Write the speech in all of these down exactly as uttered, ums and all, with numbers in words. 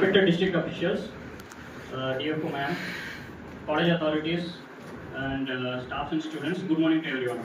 Respected district officials, uh, D F O ma'am, college authorities, and uh, staff and students, good morning to everyone.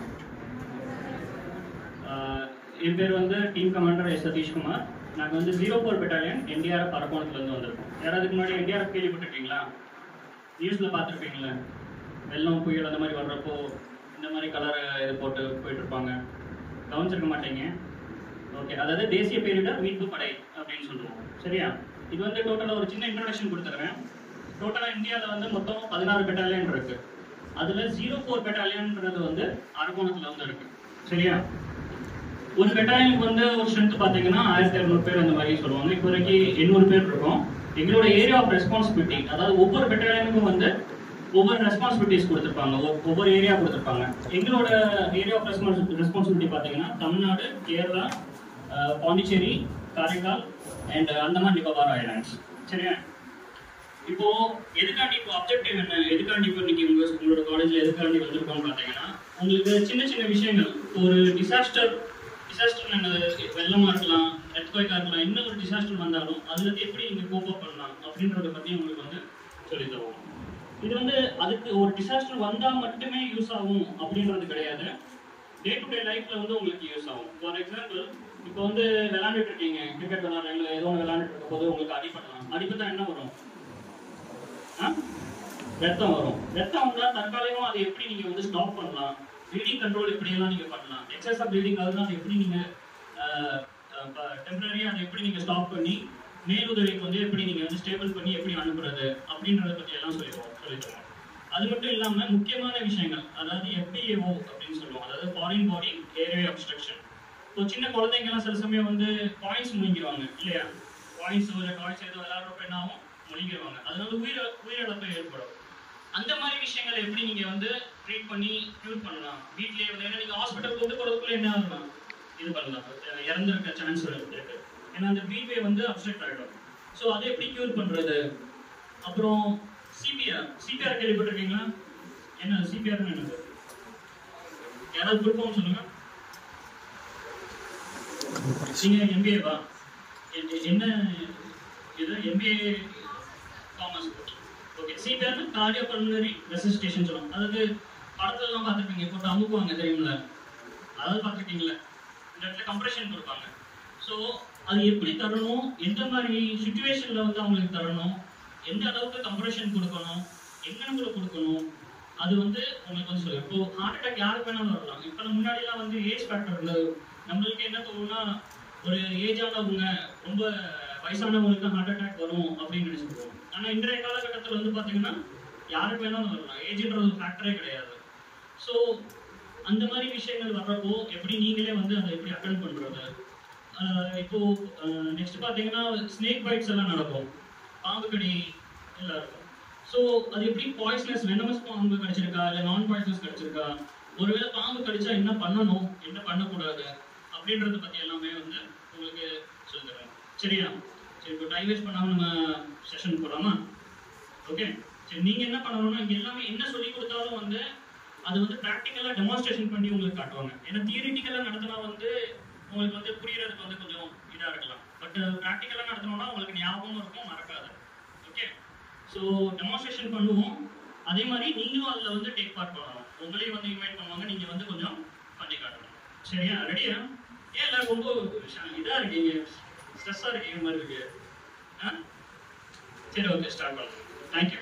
என் பேர் வந்து team commander S Satishkumar. நாங்கள் வந்து zero four battalion NDRF அரக்கோணத்துலேருந்து வந்திருக்கோம். யாராவது முன்னாடி NDRF கேள்விப்பட்டிருக்கீங்களா? நியூஸில் பார்த்துருப்பீங்களே, வெள்ளம் புயல் அந்த மாதிரி வர்றப்போ இந்த மாதிரி கலரை இது போட்டு போயிட்டுருப்பாங்க, கவனிச்சிருக்க மாட்டீங்க. ஓகே, அதாவது தேசிய பேரிடர் மீட்பு படை அப்படின்னு சொல்லுவோம். சரியா? இது வந்து டோட்டலாக ஒரு சின்ன இன்ட்ரடக்ஷன் கொடுத்துக்கிறேன். டோட்டலாக இந்தியாவில் வந்து மொத்தம் பதினாறு பெட்டாலியன் இருக்குது. அதில் ஜீரோ ஃபோர் பெட்டாலியன்றது வந்து அரக்கோணத்தில் வந்து இருக்குது. சரியா? ஒரு பெட்டாலியனுக்கு வந்து ஒரு ஸ்ட்ரென்த் பார்த்தீங்கன்னா ஆயிரத்தி இரநூறு பேர் அந்த மாதிரி சொல்லுவாங்க. இப்போ வரைக்கும் எண்ணூறு பேர் இருக்கும். எங்களோட ஏரியா ஆஃப் ரெஸ்பான்சிபிலிட்டி, அதாவது ஒவ்வொரு பெட்டாலியனுக்கும் வந்து ஒவ்வொரு ரெஸ்பான்சிபிலிட்டிஸ் கொடுத்துருப்பாங்க, ஒவ்வொரு ஏரியா கொடுத்துருப்பாங்க. எங்களோட ஏரியா ஆஃப் ரெஸ்பான்சி ரெஸ்பான்சிபிலிட்டி பார்த்தீங்கன்னா தமிழ்நாடு, கேரளா, பாண்டிச்சேரி, காரைக்கால் அண்ட் அந்தமான் நிக்கோபார் ஐலாண்ட்ஸ். சரியா? இப்போ எதுக்காண்டி இப்போ அப்ஜெக்டிவ் என்ன, எதுக்காண்டி இப்போ இன்னைக்கு உங்க உங்களோட காலேஜில் எதுக்காண்டி வந்திருக்கோம்னு பார்த்தீங்கன்னா, உங்களுக்கு சின்ன சின்ன விஷயங்கள், ஒரு டிசாஸ்டர் டிசாஸ்டர் என்னது, வெள்ளமாக இருக்கலாம், எர்த்குவேக்காக இருக்கலாம், இன்னும் ஒரு டிசாஸ்டர் வந்தாலும் அதுலேருந்து எப்படி நீங்கள் கோப் அப் பண்ணலாம் அப்படின்றத பற்றி உங்களுக்கு வந்து சொல்லி தருவோம். இது வந்து அதுக்கு ஒரு டிசாஸ்டர் வந்தால் மட்டுமே யூஸ் ஆகும் அப்படின்றது கிடையாது. டே டு டே லைஃப்பில் வந்து உங்களுக்கு யூஸ் ஆகும். ஃபார் எக்ஸாம்பிள், இப்போ வந்து விளாண்டுட்டு இருக்கீங்க, கிரிக்கெட் விளாட்றீங்க, ஏதோ ஒன்று விளாண்டுட்டு இருக்க போது உங்களுக்கு அடிப்படலாம். அடிப்பட்டா என்ன வரும்? ஆ ரத்தம் வரும். ரத்தம் வந்தால் தற்காலிகமாக அதை எப்படி நீங்கள் வந்து ஸ்டாப் பண்ணலாம், ப்ளீடிங் கண்ட்ரோல் எப்படியெல்லாம் நீங்கள் பண்ணலாம், எக்ஸஸ் ஆஃப் ப்ளீடிங் ஆகுதுன்னா அதை எப்படி நீங்கள் டெம்பரரியாக அதை எப்படி நீங்கள் ஸ்டாப் பண்ணி மேலுதவிக்கு வந்து எப்படி நீங்கள் வந்து ஸ்டேபிள் பண்ணி எப்படி அனுப்புறது அப்படின்றத பற்றி எல்லாம் சொல்லிடுவோம் சொல்லிடுவோம் அது மட்டும் இல்லாமல் முக்கியமான விஷயங்கள், அதாவது எஃப்டிஏஓ அப்படின்னு சொல்லுவோம், அதாவது ஃபாரின் பாடி ஏர்வே அப்ஸ்ட்ரக்ஷன். இப்போ சின்ன குழந்தைங்கலாம் சில சமயம் வந்து காயின்ஸ் முழுங்கிடுவாங்க இல்லையா? காயின்ஸ் ஒரு காயின்ஸ் ஏதோ விளையாடுறப்ப என்ன ஆகும், முழுங்கிடுவாங்க. அதனால உயிர் உயிரிழப்பு ஏற்படும். அந்த மாதிரி விஷயங்களை எப்படி நீங்கள் வந்து ட்ரீட் பண்ணி க்யூர் பண்ணலாம் வீட்லேயே வந்து. ஏன்னா நீங்கள் ஹாஸ்பிட்டல் கொண்டு போகிறதுக்குள்ளே என்ன ஆகலாம், இது பண்ணலாம், இறந்துருக்க சான்ஸ் இருக்கு. ஏன்னா அந்த பீட்வே வந்து அப்செக்ட் ஆகிடும். ஸோ அதை எப்படி க்யூர் பண்ணுறது? அப்புறம் சிபிஆர் சிபிஆர் கேள்விப்பட்டிருக்கீங்களா? என்ன சிபிஆர்னு என்னது? யாராவது கொடுப்போம் சொல்லுங்க. நீங்கள் எம்பிஏவா? என்ன இது? MBA commerce. ஓகே, சிபிஆர்னு கார்டியோபல்மனரி ரெசிஸ்டேஷன் சொல்லுவாங்க. அதாவது படத்துலலாம் பார்த்துருப்பீங்க, போட்டு அமுக்குவாங்க தெரியுங்களா? அதாவது பார்த்துருக்கீங்களா? இந்த இடத்துல கம்ப்ரெஷன் கொடுப்பாங்க. ஸோ அது எப்படி தரணும், எந்த மாதிரி சுச்சுவேஷனில் வந்து அவங்களுக்கு தரணும், எந்த அளவுக்கு கம்ப்ரெஷன் கொடுக்கணும், எங்கனக்குள்ள கொடுக்கணும், அது வந்து உங்களுக்கு வந்து சொல்லுவேன். இப்போ ஹார்ட் அட்டாக் யாருக்கு வேணாலும் வரலாம். இப்போ முன்னாடிலாம் வந்து ஏஜ் ஃபேக்டர்ல நம்மளுக்கு என்ன தோணுன்னா, ஒரு ஏஜானவங்க ரொம்ப வயசானவங்களுக்கு ஹார்ட் அட்டாக் வரும் அப்படின்னு நினைச்சுருவோம். ஆனால் இன்றைய காலகட்டத்தில் வந்து பார்த்தீங்கன்னா யாருக்கு வேணாலும் வரலாம், ஏஜ்ன்ற ஒரு ஃபேக்டரே கிடையாது. ஸோ அந்த மாதிரி விஷயங்கள் வர்றப்போ எப்படி நீங்களே வந்து அதை எப்படி அட்டெண்ட் பண்ணுறது? இப்போ நெக்ஸ்ட் பார்த்தீங்கன்னா ஸ்னேக் பைட்ஸ் எல்லாம் நடக்கும், பாம்பு கடி எல்லாம் இருக்கும். ஸோ அது எப்படி பாய்ஸ்னஸ், வெனமஸ் பாம்பு கடிச்சிருக்கா இல்லை நான் பாய்ஸ்னஸ் கடிச்சிருக்கா, ஒருவேளை பாம்பு கடிச்சா என்ன பண்ணணும், என்ன பண்ணக்கூடாது அப்படின்றத பற்றி எல்லாமே வந்து உங்களுக்கு சொல்லித்தரேன். சரியா? சரி, இப்போ டைம் வேஸ்ட் பண்ணாமல் நம்ம செஷன் போகலாமா? ஓகே, சரி. நீங்கள் என்ன பண்ணணும்னா, இங்கே எல்லாமே என்ன சொல்லி கொடுத்தாலும் வந்து அது வந்து ப்ராக்டிக்கலாக டெமான்ஸ்ட்ரேஷன் பண்ணி உங்களுக்கு காட்டுவாங்க. ஏன்னா தியரிட்டிக்கலாக நடத்தினா வந்து உங்களுக்கு வந்து புரியறதுக்கு வந்து கொஞ்சம் இதாக இருக்கலாம். பட் ப்ராக்டிக்கலாக நடத்தணும்னா உங்களுக்கு ஞாபகமும் இருக்கும், மறக்காது. ஓகே, ஸோ டெமான்ஸ்ட்ரேஷன் பண்ணுவோம். அதே மாதிரி நீங்களும் அதில் வந்து டேக் பார்ட் பண்ணணும். உங்களையும் வந்து இன்வைட் பண்ணுவாங்க, நீங்கள் வந்து கொஞ்சம் பண்ணி காட்டணும். சரியா? ரெடியா? ஏன் எல்லாரும் ரொம்ப இதாக இருக்கீங்க, ஸ்ட்ரெஸ்ஸாக இருக்கீங்க மாதிரி இருக்கு? ஆ சரி, ஓகே, ஸ்டார்ட் பண்ணலாம். தேங்க்யூ.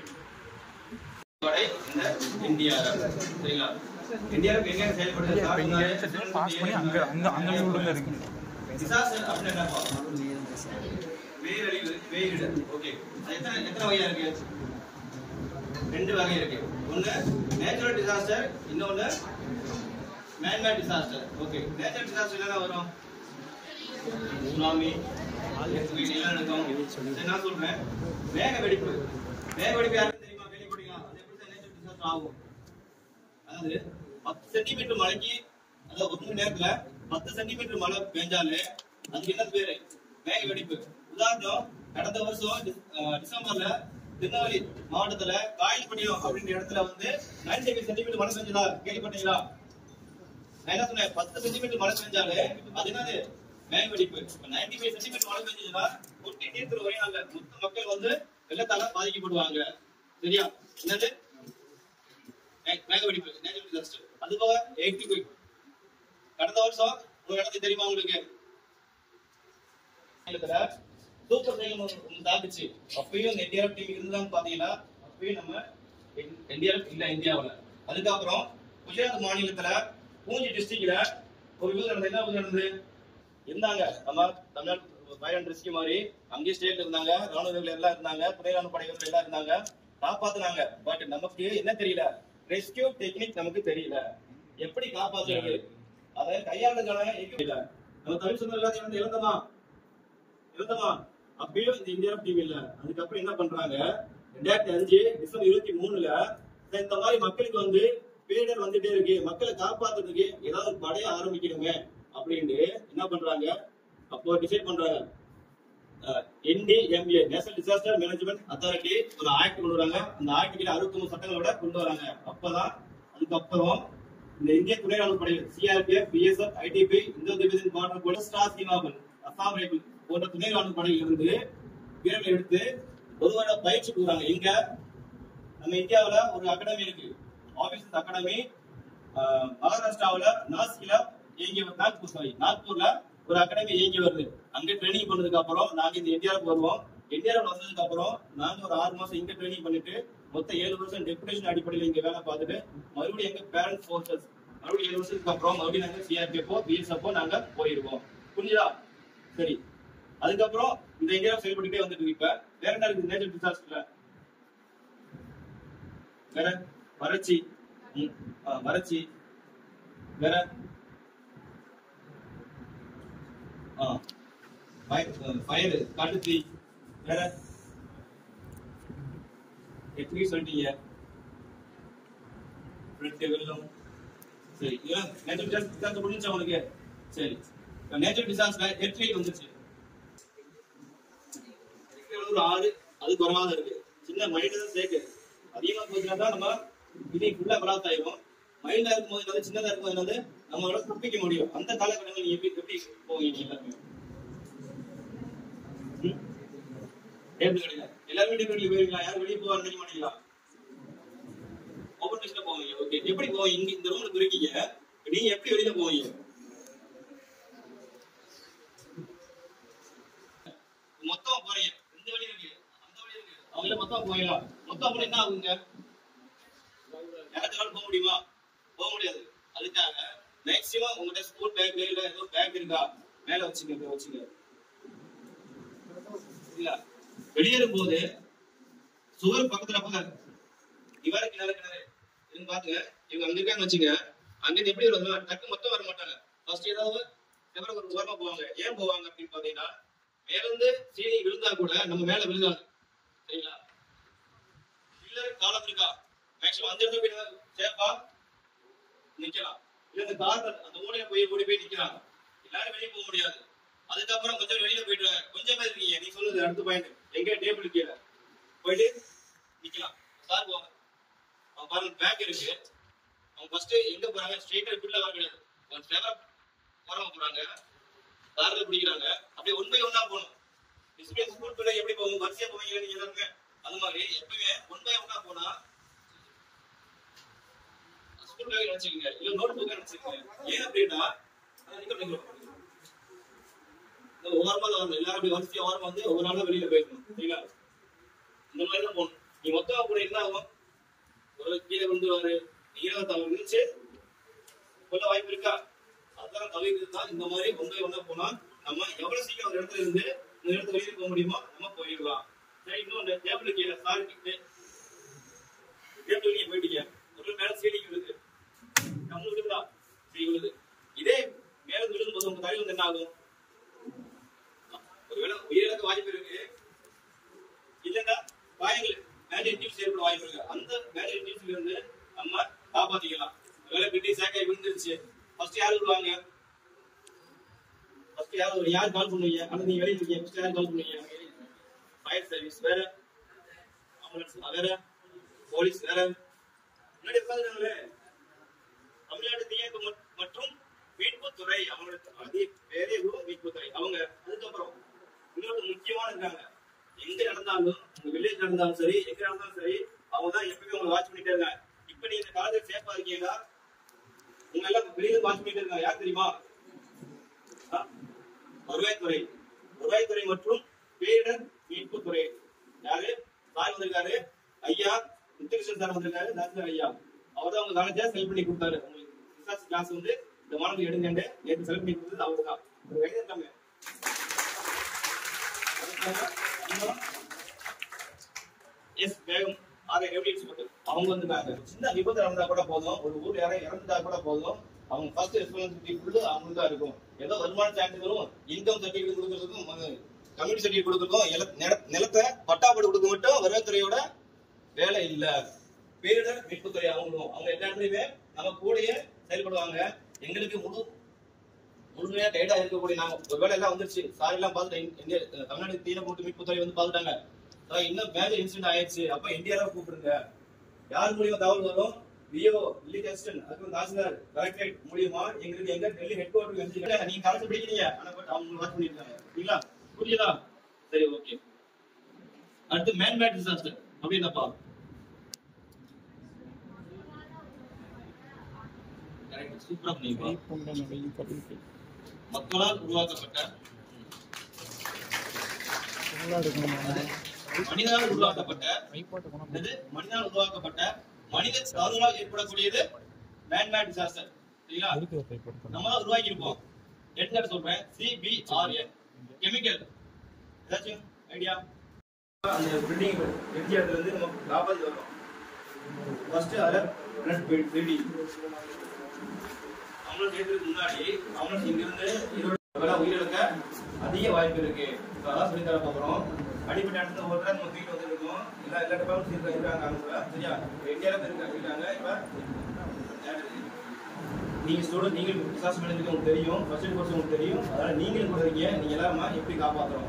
என்டிஆர்எஃப் சரிங்களா? என்டிஆர்எஃப் எங்க செயல்படுது? பாஸ் பண்ணி அங்க அங்க அங்க உள்ள இருக்கு. டிசாஸ்டர் அப்படினா என்னப்பா? பேரழிவு, பேரிடர். ஓகே, அது எத்தனை எத்தனை வகையா இருக்கு? ரெண்டு வகை இருக்கு. ஒன்னு நேச்சுரல் டிசாஸ்டர், இன்னொன்னு man made disaster. Okay, natural disaster என்ன வரும்? சுனாமி, நிலநடுக்கம். என்ன சொல்றேன்? மேக வெடிப்பு. மேக வெடிப்பு யாருக்கு தெரியுமா? கேள்விப்பட்டீங்களா? அது எப்படி தான் நேச்சுரல் டிசாஸ்டர் ஆகும்? அதாவது பத்து சென்டிமீட்டர் மழைக்கு, அதாவது ஒரு மணி நேரத்துல பத்து சென்டிமீட்டர் மழை பெஞ்சாலே அதுக்கு என்ன பேரு? மேக வெடிப்பு. உதாரணம், கடந்த வருஷம் டிசம்பர்ல திருநெல்வேலி மாவட்டத்துல காயல்பட்டினம் அப்படின்ற இடத்துல வந்து நைன்டி ஃபைவ் சென்டிமீட்டர் மழை பெஞ்சதா கேள்விப்பட்டீங்களா? நான் என்ன சொன்னேன்? பத்து சென்டிமீட்டர் மழை பெஞ்சாலே அது என்னது? மேக வெடிப்பு. நைன்டி ஃபைவ் சென்டிமீட்டர் மழை பெஞ்சதுன்னா ஒட்டி தீர்க்கிற ஒரே நாள்ல மொத்த மக்கள் வந்து வெள்ளத்தால பாதிக்கப்படுவாங்க. சரியா? என்னது மேக வெடிப்பு நேச்சுரல் டிசாஸ்டர். அது போக எர்த்குவேக். கடந்த வருஷம் ஒரு இடத்துக்கு தெரியுமா உங்களுக்கு? சூப்பர் சைக்கிள் ஒன்று தாக்குச்சு. அப்பயும் இந்த இந்தியா டீம் இருந்தான்னு பாத்தீங்கன்னா அப்பயும் நம்ம இந்தியா இல்ல இந்தியாவில். அதுக்கப்புறம் குஜராத் மாநிலத்துல பூஞ்சி டிஸ்ட்ரிக்ட்ல ஒரு விபத்து நடந்தது. என்ன விபத்து நடந்தது? இருந்தாங்க நம்ம தமிழ்நாடு ஃபயர் ரெஸ்கியூ மாதிரி அங்கேயே ஸ்டேட் இருந்தாங்க, ராணுவ வீரர்கள் எல்லாம் இருந்தாங்க, துணை ராணுவ படை வீரர்கள் எல்லாம் இருந்தாங்க, காப்பாத்துனாங்க. பட் நமக்கு என்ன தெரியல, ரெஸ்கியூ டெக்னிக் நமக்கு தெரியல, எப்படி காப்பாற்றுறது அதை கையாளுக்கான இல்ல. நம்ம தமிழ் சொந்த எல்லாத்தையும் இழந்தமா இழந்தமா அப்பயும் இந்த இந்தியா டீம் இல்ல. அதுக்கப்புறம் என்ன பண்றாங்க, ரெண்டாயிரத்தி அஞ்சு டிசம்பர் இருபத்தி மூணுல இந்த மாதிரி மக்களுக்கு வந்து பேரிடர் வந்துட்டே இருக்கு, மக்களை காப்பாத்துறதுக்கு ஏதாவது படைய ஆரம்பிக்கணுமே அப்படின்னு என்ன பண்றாங்க, அப்போ டிசைட் பண்றாங்க. N D M A national disaster management authority ஒரு ஆக்ட் கொண்டு வராங்க. அந்த ஆக்ட் கீழ அறுபத்தி ஒன்பது சட்டங்களோட கொண்டு வராங்க. அப்பதான் அதுக்கப்புறம் இந்த இந்திய துணை ராணுவ படைகள் CRPF, BSF, ITB, Indo Tibetan border போல ஸ்டார் சீமாபல், அசாம் ரைபிள் போன்ற துணை ராணுவ படைகள் இருந்து வீரர்கள் எடுத்து ஒரு வருட பயிற்சி கொடுக்குறாங்க. இங்க நம்ம இந்தியாவுல ஒரு அகாடமி இருக்கு, ஆபீசர்ஸ் அகாடமி. மகாராஷ்டிராவுல நாசிக்ல இயங்கி நாக்பூர் சாரி நாக்பூர்ல ஒரு அகாடமி இயங்கி வருது. அங்க ட்ரைனிங் பண்ணதுக்கு அப்புறம் நாங்க இந்த இந்தியாவுக்கு வருவோம். இந்தியாவில் வந்ததுக்கு அப்புறம் நாங்க ஒரு ஆறு மாசம் இங்க ட்ரைனிங் பண்ணிட்டு மொத்தம் ஏழு வருஷம் டெபுடேஷன் அடிப்படையில் இங்க வேலை பார்த்துட்டு மறுபடியும் எங்க பேரண்ட் போர்சஸ் மறுபடியும் ஏழு வருஷத்துக்கு அப்புறம் மறுபடியும் நாங்க சிஆர்பிஎஃப் பிஎஸ்எஃப் நாங்க போயிருவோம். புரிஞ்சுதா? சரி. அதுக்கப்புறம் இந்த இந்தியாவை செயல்பட்டுட்டே வந்துட்டு இப்ப வேற என்ன இருக்கு நேச்சுரல் டிசாஸ்டர்ல? வேற வறட்சி, வறட்சி வேற ஃபயர் காட்டுத்தீ வேற எப்படி சொல்லிட்டீங்க? வெள்ளம். சரி, நேச்சுரல் டிசாஸ்டர் முடிஞ்சா உங்களுக்கு? சரி, நேச்சுரல் டிசாஸ்டர் எர்த்குவேக் வந்துச்சு. ஒரு ஆறு அது குறைவாக இருக்கு, சின்ன மைண்ட் தான் சேர்க்கு. அதிகமா போச்சுன்னா தான் நம்ம இது ஃபுல்லா பலாத் ஆயிரும். மைண்டா இருக்கும் போது என்னது, சின்னதா இருக்கும் போது என்னது நம்மளோட குப்பிக்க முடியும். அந்த காலகட்டங்கள் நீங்க எப்படி எப்படி போவீங்க? எல்லாரும் வீட்டுக்கு வெளியே போயிருக்கீங்களா? யாரும் வெளியே போக நினைக்க மாட்டீங்களா? ஓபன் பிளேஸ்ல போவீங்க. ஓகே, எப்படி போவீங்க? இங்க இந்த ரூம்ல இருக்கீங்க, நீங்க எப்படி வெளியில போவீங்க? மொத்தம் போறீங்க, இந்த வழி இருக்கு அந்த வழி இருக்கு, அவங்கள மொத்தம் போயிடலாம். மொத்தம் போனா என்ன ஆகுங்க? யாராவது போக முடியுமா? போக முடியாது. அதுக்காக மேக்சிமம் உங்கள்கிட்ட ஸ்கூல் பேக் இல்ல ஏதோ பேக் இருக்கா மேல வச்சுக்க வச்சுக்க இல்ல. வெளியேறும் போது சுவர் பக்கத்துல போக இவர கிணறு கிணறு இதுன்னு பாத்துங்க. இவங்க அங்க இருக்கான்னு வச்சுங்க, அங்கிருந்து எப்படி வருவாங்க? டக்கு மொத்தம் வர மாட்டாங்க. ஃபர்ஸ்ட் ஏதாவது எவரை ஒரு ஓரமா போவாங்க. ஏன் போவாங்க அப்படின்னு பாத்தீங்கன்னா, மேல இருந்து சீனி விழுந்தா கூட நம்ம மேல விழுகாது. சரிங்களா? இல்ல காலம் இருக்கா, மேக்ஸிமம் அந்த இடத்துல சேஃபா நிக்கலாம். இல்ல இந்த கார் அந்த மூலையில போய் ஓடி போய் நிக்கிறாங்க, எல்லாரும் வெளியே போக முடியாது. அதுக்கப்புறம் கொஞ்சம் வெளியில போயிட்டு கொஞ்சம் பேர் இருக்கீங்க, நீ சொல்லுது அடுத்த பாயிண்ட் எங்க டேபிள் கீழே போயிட்டு நிக்கலாம். சார் போவாங்க, அவங்க பாருங்க பேக் இருக்கு. அவங்க ஃபர்ஸ்ட் எங்க போறாங்க? ஸ்ட்ரெயிட்டா இப்படில வர கிடையாது, ஒரு ஃபேவர் போறாம போறாங்க, கார்ல பிடிக்கிறாங்க. அப்படியே ஒன் பை ஒன்னா போகணும். டிஸ்பிளே ஸ்கூல் பிள்ளை எப்படி போகும்? வரிசையா போவீங்க நீங்க எல்லாருமே. அது மாதிரி எப்பவுமே ஒன் பை ஒன்னா போனா ஸ்கூல் பேக் நினைச்சுக்கோங்க, இல்ல நோட் புக் நினைச்சுக்கோங்க. ஏன் அப்படின்னா ஓரமா வரணும், எல்லாரும் அப்படி வரிசையா ஓரமா வந்து ஒவ்வொரு நாளும் வெளியில போயிருக்கணும். சரிங்களா? இந்த மாதிரி தான் போகணும். நீ மொத்தமா கூட என்ன ஆகும்? ஒரு கீழே விழுந்துருவாரு, ஈரவை தலை விழுந்துச்சு கொள்ள வாய்ப்பு இருக்கா? அதெல்லாம் தவிர்த்து தான் இந்த மாதிரி ஒன் பை ஒன்னா போனா நம்ம எவ்வளவு சீக்கிரம் ஒரு இடத்துல இருந்து இந்த இடத்துல வெளியே போக முடியுமோ நம்ம போயிடலாம். சரி, இன்னொன்று டேபிள் கீழே சாரி டேபிள் நீங்க போயிட்டீங்க, ஒரு மேல சீடிக்கு விழுது, நம்ம விழுதா? சரி விழுது. இதே மேல விழுதும் போது உங்க தலையில வந்து என்ன ஆகும்? ஒருவேளை உயிரிழக்க வாய்ப்பு இருக்கு, இல்லைன்னா காயங்கள் மேஜர் டியூப்ஸ் ஏற்பட வாய்ப்பு இருக்கு. அந்த மேஜர் டியூப்ஸ்ல இருந்து நம்ம காப்பாத்திக்கலாம். ஒருவேளை பிடி சேக்காய் விழுந்துருச்சு, ஃபர்ஸ்ட் யாரு விடுவாங்க? ஃபர்ஸ்ட் யாரு யார் கால் பண்ணுவீங்க? அல்லது நீங்க வெளியே இருக்கீங்க, ஃபர்ஸ்ட் யார் கால் பண்ணுவீங்க? ஃபயர் சர்வீஸ் வேற, ஆம்புலன்ஸ் வேற, போலீஸ் வேற. முன்னாடி உட்காந்துருக்காங்களே தமிழ்நாடு தீயணைப்பு மற்றும் மீட்புத்துறை, அவங்களோட அதே பேரே மீட்புத்துறை அவங்க. அதுக்கப்புறம் இன்னொரு முக்கியமான இருக்காங்க எங்க நடந்தாலும் உங்க வில்லேஜ் நடந்தாலும் சரி, எங்க நடந்தாலும் சரி, அவங்க தான் எப்பவுமே உங்களை வாட்ச் பண்ணிட்டே இருக்காங்க. இப்ப நீங்க இந்த காலேஜ் சேஃபா இருக்கீங்களா? உங்க எல்லாம் வெளியே வாட்ச் பண்ணிட்டு இருக்காங்க. யார் தெரியுமா? வருவாய்த்துறை. வருவாய்த்துறை மற்றும் பேரிடர் மீட்பு துறை. யாரு சார் வந்திருக்காரு? ஐயா முத்துகிருஷ்ணன் சார் வந்திருக்காரு. தாசில்தார் ஐயா அவர் தான் உங்க காலேஜை செலக்ட் பண்ணி கொடுத்தாரு. உங்களுக்கு ரிசர்ச் கிளாஸ் வந்து இந்த மாணவர்கள் எடுங்க நேற்று செலக்ட் பண்ணி கொடுத்தது அவர் தான். எழுதிருக்காங்க. எஸ் வேகம் ஆக எவிடன்ஸ் பத்தி அவங்க வந்துட்டாங்க. சின்ன விபத்து நடந்தா கூட போதும், ஒரு ஊர் யாரும் இறந்துட்டா கூட போதும், அவங்க ஃபர்ஸ்ட் ரெஸ்பான்சிபிலிட்டி ஃபுல்லு அவங்களுக்கு தான் இருக்கும். ஏதோ வருமான சான்றிதழும் இன்கம் சர்டிஃபிகேட் கொடுக்கறதுக்கும் கம்யூனிட்டி சர்டிஃபிகேட் கொடுக்கறதுக்கும் நிலத்தை பட்டாப்படு கொடுக்க மட்டும் வருவாய்த்துறையோட வேலை இல்ல. பேரிடர் மீட்புத்துறை அவங்களும் அவங்க எல்லா இடத்துலயுமே நம்ம கூடயே செயல்படுவாங்க. எங்களுக்கு முழு முழுமையா கைடா இருக்கக்கூடிய நாங்க ஒரு வேலை எல்லாம் வந்துருச்சு. சார் எல்லாம் பார்த்துட்டு தமிழ்நாடு தீன போட்டு மீட்புத்துறை வந்து பார்த்துட்டாங்க. இன்னும் மேஜர் இன்சிடென்ட் ஆயிடுச்சு, அப்ப இந்தியாவில கூப்பிடுங்க. யார் மூலியமா தகவல் வரும்? விஓ வில்லேஜ் அசிஸ்டன்ட், அதுக்கு தாசில்தார் கலெக்டரேட் மூலியமா எங்களுக்கு எங்க டெல்லி ஹெட் குவார்டர் வந்து நீங்க காலேஜ் படிக்கிறீங்க, ஆனா பட் அவங்க வாட்ச் பண்ணிருக்காங்க. சரிங்களா? புரியுதா? சரி, ஓகே. அடுத்து மேன்மேட் டிசாஸ்டர் அப்படின்னப்பா கரெக்ட், சூப்பரா பண்ணிருக்கீங்க. மக்களால் உருவாக்கப்பட்ட மனிதனால் உருவாக்கப்பட்ட மனிதனால் உருவாக்கப்பட்ட மனித தவறுகளால் ஏற்படக்கூடியது மேன்மேட் டிசாஸ்டர். சரிங்களா? நம்மளால உருவாக்கி இருப்போம். எடுத்துக்காட்டு சொல்றேன். CBRN chemical. ஏதாச்சும் ஐடியா? அந்த பில்டிங் எம்ஜிஆர்ல இருந்து நம்ம லாபாதி வரும். ஃபர்ஸ்ட் அத பில்டிங் அவங்களுக்கு ஏற்றுறதுக்கு முன்னாடி அவங்களுக்கு இங்க இருந்து இதோட உயிரிழக்க அதிக வாய்ப்பு இருக்கு. அதான் சொல்லி தர போகிறோம். அடிப்படை இடத்துல ஒரு நம்ம தூக்கிட்டு வந்துருக்கோம். எல்லா எல்லா டிபார்ட்மெண்ட்ஸ் இருக்காங்க அவங்க. சரியா? இந்தியாவில் இருக்காங்க இருக்காங்க இப்ப நீங்க ஸ்டூடெண்ட், நீங்க டிசாஸ்டர் மேனேஜ்மெண்ட் உங்களுக்கு தெரியும், ஃபர்ஸ்ட் எய்ட் கோர்ஸ் உங்களுக்கு தெரியும். அதனால நீங்களும் கூட இருக்கீங்க. நீங்க எல்லாருமா எப்படி காப்பாத்துறோம்?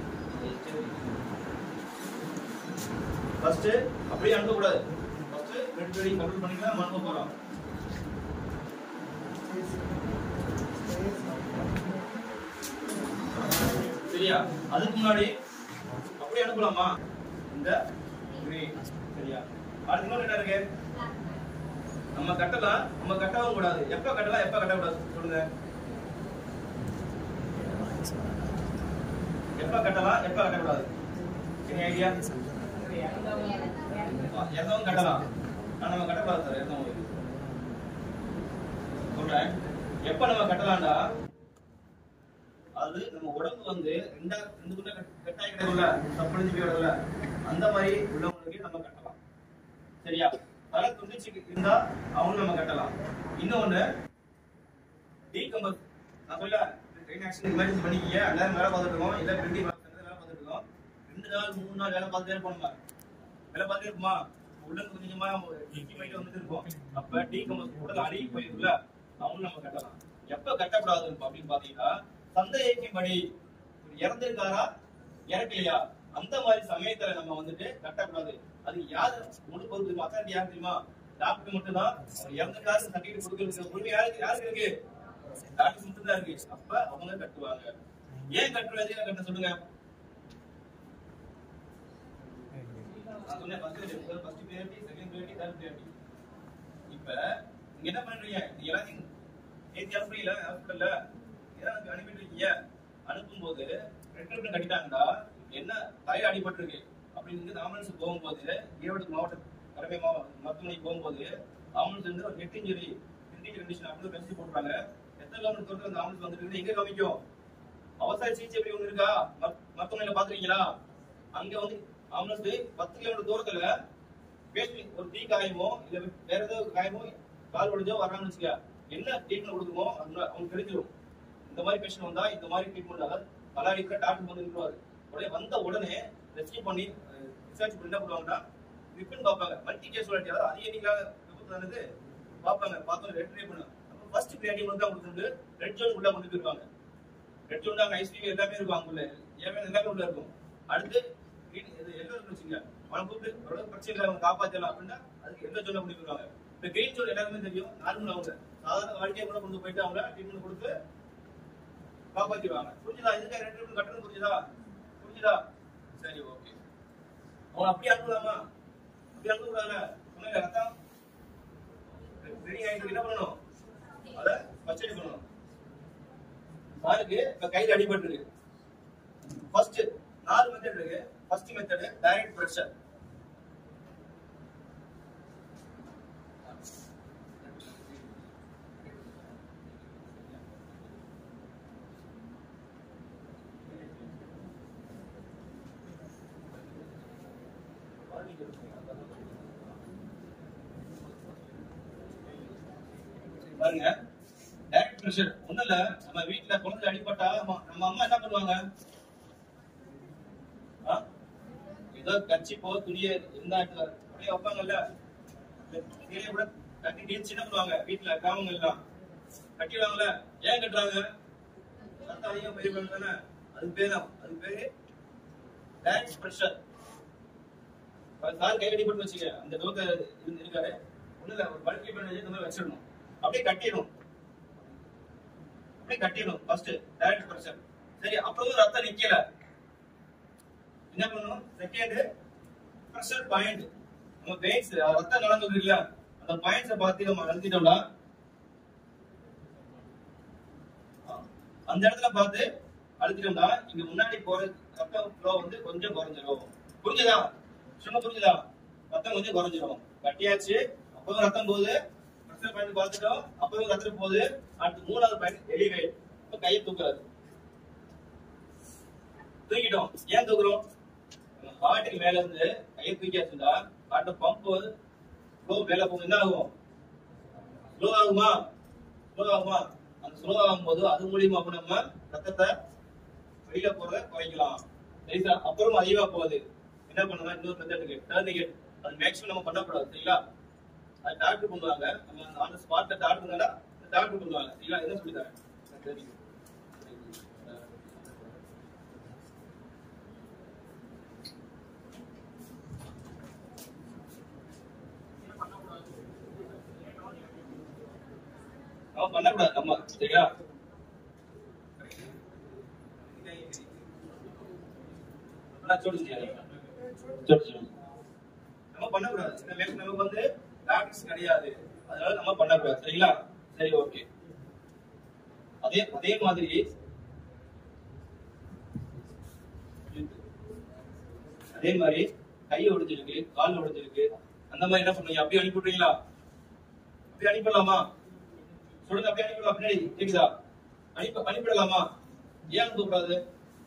ஃபர்ஸ்ட் அப்படியே அனுப்பக்கூடாது. ஃபர்ஸ்ட் ரெட் ட்ரேடிங் கண்ட்ரோல் பண்ணிக்கலாம் அனுப்ப போறோம். சரியா? அதுக்கு முன்னாடி அப்படியே அனுப்பலாமா? இந்த கிரீன். சரியா? அடுத்த இன்னொரு என்ன இருக்கு? நம்ம கட்டலாம், நம்ம கட்டவும் கூடாது. எப்ப கட்டலாம், எப்ப கட்டக்கூடாது சொல்லுங்க. எப்ப கட்டலாம், எப்ப கட்டக்கூடாது? என்ன ஐடியா? எதுவும் கட்டலாம், ஆனா நம்ம கட்டக்கூடாது சார். எதுவும் சொல்றேன். எப்ப நம்ம கட்டலாம்டா, அது நம்ம உடம்பு வந்து ரெண்டா ரெண்டு குள்ள கட்டாய் கிடக்குல, தப்பழிஞ்சு போயிடல, அந்த மாதிரி உள்ளவங்களுக்கு நம்ம கட்டலாம். சரியா? தலை துண்டிச்சு இருந்தா அவங்களும் நம்ம கட்டலாம். இன்னொன்னு டீகம்பஸ். நான் சொல்ல ட்ரெயின் ஆக்சிடென்ட் எமர்ஜென்சி பண்ணிக்கீங்க. எல்லாரும் வேலை பார்த்துட்டு இருக்கோம், இல்லை பில்டிங் வேலை பார்த்துட்டு இருக்கோம். ரெண்டு நாள் மூணு நாள் வேலை பார்த்துட்டே இருப்போம். வேலை பார்த்துட்டே இருக்குமா, உள்ள கொஞ்சமா போயிட்டு வந்துட்டு இருக்கோம். அப்ப டீகம்பஸ் உடல் அழுகி போயிருக்குல்ல, அவங்களும் நம்ம கட்டலாம். எப்ப கட்டக்கூடாது அப்படின்னு பாத்தீங்கன்னா, சந்தேகிக்கும்படி இறந்திருக்காரா இறக்கலையா அந்த மாதிரி சமயத்துல நம்ம வந்துட்டு கட்டக்கூடாது. அது யாரு முழு பொறுப்பு? அத்தாரிட்டி யாரு தெரியுமா? டாக்டர் மட்டும் தான். இறந்துக்காரு சர்டிபிகேட் கொடுக்கறது உரிமை யாருக்கு யாருக்கு இருக்கு? டாக்டர் மட்டும் தான் இருக்கு. அப்ப அவங்க கட்டுவாங்க. ஏன் கட்டுறது கட்ட சொல்லுங்க. நான் சொன்னேன் first priority, second priority, third priority. இப்ப நீங்க என்ன பண்றீங்க? நீங்க எல்லாத்தையும் ஏத்தி அனுப்புறீங்களா ஹாஸ்பிட்டல்ல? ஏதாவது அனுப்பிட்டு இருக்கீங்க. அனுப்பும் போது ரெண்டு பேரும் கட்டிட்டாங்கடா, என்ன தலை அடிபட்டு இருக்கு அப்படின்னு ஆம்புலன்ஸ் போகும்போது, ஈரோடு மாவட்ட தலைமை மருத்துவமனைக்கு போகும்போது ஆம்புலன்ஸ் வந்து ஒரு ஹெட் இன்ஜுரி, கிரிட்டிக்கல் கண்டிஷன் அப்படின்னு மெசேஜ் போட்டுறாங்க. எத்தனை கிலோமீட்டர் தூரத்துல அந்த ஆம்புலன்ஸ் வந்துட்டு எங்க காமிக்கும்? அவசர சிகிச்சை எப்படி ஒண்ணு இருக்கா மருத்துவமனையில பாத்துருக்கீங்களா? அங்க வந்து ஆம்புலன்ஸ் பத்து கிலோமீட்டர் தூரத்துல பேஷண்ட் ஒரு தீ காயமோ இல்ல வேற ஏதாவது காயமோ கால் உடைஞ்சோ வரான்னு வச்சுக்க, என்ன ட்ரீட்மெண்ட் கொடுக்குமோ அவங்க தெரிஞ்சிடும். இந்த மாதிரி பேஷண்ட் வந்தா இந்த மாதிரி ட்ரீட்மெண்ட், அதாவது பல அடிக்கிற டாக்டர் வந்து இருப்பாரு. உடனே வந்த உடனே ரெஸ்கியூ பண்ணி ரிசர்ச் பண்ணி என்ன பண்ணுவாங்கன்னா ரிப்பன் பார்ப்பாங்க. மல்டி கேஷுவாலிட்டி, அதாவது அதிக எண்ணிக்கையாக விபத்து நடந்தது பார்ப்பாங்க. பார்த்தோம் ரெட் ட்ரீட் பண்ணுவாங்க. அப்போ ஃபர்ஸ்ட் பிரியாரிட்டி வந்து அவங்க வந்து ரெட் ஜோன் உள்ள கொண்டு போயிருவாங்க. ரெட் ஜோன் தான் ஐசியூ எல்லாமே இருக்கும், அங்குள்ள ஏன் எல்லாமே உள்ள இருக்கும். அடுத்து எல்லோ வச்சுங்க, அவனை கூப்பிட்டு ஓரளவு பிரச்சனை இல்லை அவங்க காப்பாற்றலாம் அப்படின்னா அதுக்கு எல்லோ ஜோன்ல கொண்டு போயிருவாங்க. இப்போ கிரீன் ஜோன் எல்லாருமே தெரியும், நார்மல் அவங்க சாதாரண வாழ்க்கையை கூட கொண்டு போயிட்டு அவங்க ட்ரீட்மெண்ட் கொடுத்து காப்பாற்றிடுவாங்க. புரிஞ்சுதா? இதுக்காக ரெண்டு கட்டணம் புரிஞ்சுதா? புரிஞ்சுதா? சரி ஓகே. அவன் அப்படி அனுப்பலாமா? அப்படி அனுப்பக்கூடாதுல. சொன்ன ரத்தம் ரெடி ஆயிட்டு என்ன பண்ணணும்? அத பச்சடி பண்ணணும். பாருங்க இப்ப கையில அடிபட்டு இருக்கு. ஃபர்ஸ்ட் நாலு மெத்தட் இருக்கு. First method direct pressure. பாருங்க டைரக்ட் பிரஷர் ஒண்ணும் இல்ல. நம்ம வீட்டுல குழந்தை அடிபட்டா நம்ம அம்மா என்ன பண்ணுவாங்க? ஏதோ கட்சி போ துணியை இருந்தா அப்படியே வைப்பாங்கல்ல, கீழே கூட கட்டி டீச்சு என்ன பண்ணுவாங்க? வீட்டுல கிராமங்கள்லாம் கட்டிடுவாங்கல்ல. ஏன் கட்டுறாங்க? ரத்தம் அதிகம் பயிர் தானே. அது பேரு அது பேரு டைரக்ட் பிரஷர். சார் கை அடிபட்டு வச்சுக்க, அந்த டோக்க இருக்காரு ஒண்ணு இல்ல, ஒரு பல்கி பண்ணி இந்த மாதிரி வச்சிடணும். அப்படியே கட்டிடும், அப்படியே கட்டிடும். First direct pressure. சரி, அப்புறம் ரத்தம் நிக்கல, என்ன பண்ணணும்? Second pressure point. நம்ம வெயின்ஸ் ரத்தம் நடந்து இல்லையா, அந்த பாயிண்ட்ஸை பார்த்து நம்ம அழுத்திட்டோம்னா அந்த இடத்துல பார்த்து அழுத்திட்டோம்னா இங்க முன்னாடி போற ரத்தம் ஃப்ளோ வந்து கொஞ்சம் குறைஞ்சிடும். புரிஞ்சுதா? சும்மா புரிஞ்சுதா? ரத்தம் கொஞ்சம் குறைஞ்சிடும். கட்டியாச்சு, அப்பவும் ரத்தம் போகுது. பிரஷர் பாயிண்ட் பார்த்துட்டோம், அப்பவும் ரத்தம் போகுது. அடுத்து மூணாவது பாயிண்ட் எலிவேட். இப்ப கையை தூக்குறாரு. தூக்கிட்டோம். ஏன் தூக்குறோம்? ஹார்ட்டுக்கு மேல இருந்து கையை தூக்கியாச்சுன்னா ஹார்ட் பம்ப் ஃப்ளோ மேல போகும். என்ன ஆகும்? ஸ்லோ ஆகுமா? ஸ்லோ ஆகுமா? அந்த ஸ்லோ ஆகும்போது அது மூலியமா நம்ம ரத்தத்தை வெளியில போறத குறைக்கலாம். சரிங்களா? அப்புறம் அதிகமா போகுது. என்ன பண்ணலாம்? இன்னொரு மெத்தடுக்கு டர்னிகேட். அது மேக்ஸிமம் நம்ம பண்ணக்கூடாது. சரிங்களா? அது டாக்டர் பண்ணுவாங்க. நம்ம அந்த ஸ்பாட்ல டாக்டர் இருந்தா டாக்டர் பண்ணுவாங்க. சரிங்களா? என்ன சொல்லி தரேன்? நம்ம பண்ணக்கூடாது நம்ம. சரிங்களா? நம்ம பண்ணக்கூடாது. நமக்கு வந்து டாக்டர்ஸ் கிடையாது, அதனால நம்ம பண்ணக்கூடாது. சரிங்களா? சரி ஓகே. அதே அதே மாதிரி அதே மாதிரி கை ஒடிஞ்சிருக்கு, கால் ஒடிஞ்சிருக்கு, அந்த மாதிரி என்ன பண்ணுவீங்க? அப்படியே அனுப்பிவிடுறீங்களா? அப்படியே அனுப்பிடலாமா? சொல்லுங்க, அப்படியே அனுப்பிடலாம். பின்னாடி கேக்குதா? அனுப்ப அனுப்பிடலாமா? ஏன் அனுப்பக்கூடாது?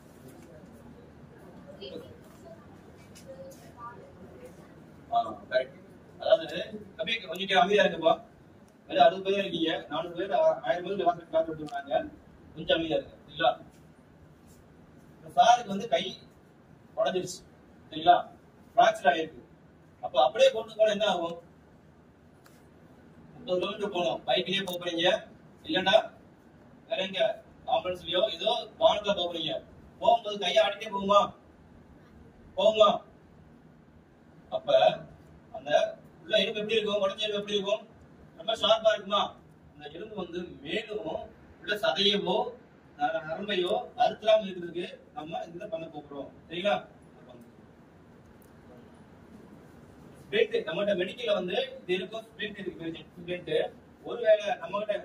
அதாவது அப்படியே கொஞ்சம் அமைதியா இருக்குப்பா. வேற அறுபது பேர் இருக்கீங்க, நானூறு பேர் ஆயிரம் பேர் கிளாஸ் எடுத்துருக்காங்க. கொஞ்சம் அமைதியா இருக்கு. சரிங்களா? சாருக்கு வந்து கை உடஞ்சிருச்சு. சரிங்களா? பிராக்சர் ஆயிருக்கு. அப்ப அப்படியே கொண்டு போன என்ன ஆகும்? முப்பது கிலோமீட்டர் போகணும். பைக்லயே போறீங்க, இல்லன்னா வேற எங்க ஆம்புலன்ஸ்லயோ ஏதோ வாகனத்துல போறீங்க. போகும்போது கையை ஆடிட்டே போகுமா? போகுமா? அப்ப அந்த உள்ள எலும்பு எப்படி இருக்கும்? உடஞ்ச எலும்பு எப்படி இருக்கும்? ரொம்ப ஷார்ப்பா இருக்குமா? அந்த எலும்பு வந்து மேலும் உள்ள சதையவோ நரம்பையோ அறுத்தலாம் இருக்கிறதுக்கு நம்ம இதை பண்ண போகிறோம். சரிங்களா? ஸ்பிளிண்ட் நம்மகிட்ட மெடிக்கல்ல வந்து இது இருக்கும். ஸ்பிளிண்ட் இருக்கு. ஸ்பிளிண்ட் ஒருவேளை நம்ம கிட்ட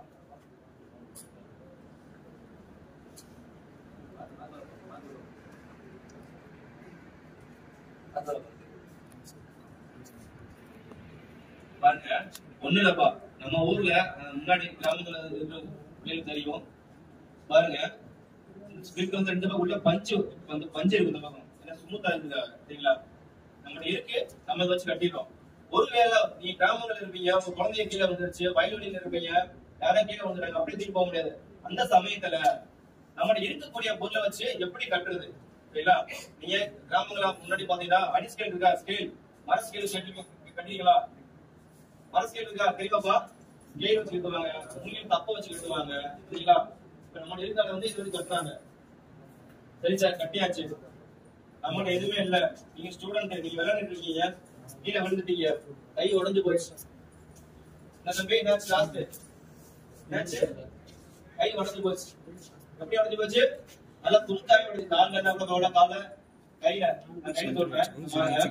பாருங்க, ஒண்ணு இல்லப்பா. நம்ம ஊர்ல முன்னாடி கிராமத்துல தெரியும். பாருங்க, ஸ்பிளிண்ட் வந்து ரெண்டு பக்கம் உள்ள பஞ்சு வந்து பஞ்சு இருக்கு. இந்த பக்கம் ஏன்னா ஸ்மூத்தா இருக்குதா? சரிங்களா? நம்ம இருக்கு, நம்ம வச்சு கட்டிடுறோம். ஒருவேளை நீ கிராமங்கள் இருப்பீங்க, உங்க குழந்தைய கீழே வந்துருச்சு, வயலுடியில இருப்பீங்க, யாரும் கீழே வந்துட்டாங்க, அப்படி திருப்பி போக முடியாது. அந்த சமயத்துல நம்மகிட்ட இருக்கக்கூடிய பொருளை வச்சு எப்படி கட்டுறது? சரிங்களா? நீங்க கிராமங்களா முன்னாடி பாத்தீங்கன்னா அடி ஸ்கேல் இருக்கா? ஸ்கேல் மர ஸ்கேல் கட்டிங்களா? மர ஸ்கேல் இருக்கா? தெரியுமாப்பா? ஸ்கேல் வச்சு கட்டுவாங்க, உங்களுக்கு தப்ப வச்சு கட்டுவாங்க. சரிங்களா? இப்ப நம்ம இருக்கால வந்து இது வரைக்கும் கட்டுறாங்க. சரி சார், கட்டியாச்சு. நம்மகிட்ட எதுவுமே இல்ல. நீங்க ஸ்டூடெண்ட், நீங்க விளையாண்டுட்டு இருக்கீங்க, கீழே விழுந்துட்டீங்க, கை உடஞ்சு போயிடுச்சு. நான் தம்பி என்னாச்சு? லாஸ்ட் என்னாச்சு? கை உடஞ்சு போச்சு. எப்படி உடஞ்சு போச்சு? நல்லா துண்டாவே உடஞ்சு. கால்ல என்ன கூட கவலை, கால கையில நான் கை சொல்றேன் பாருங்க.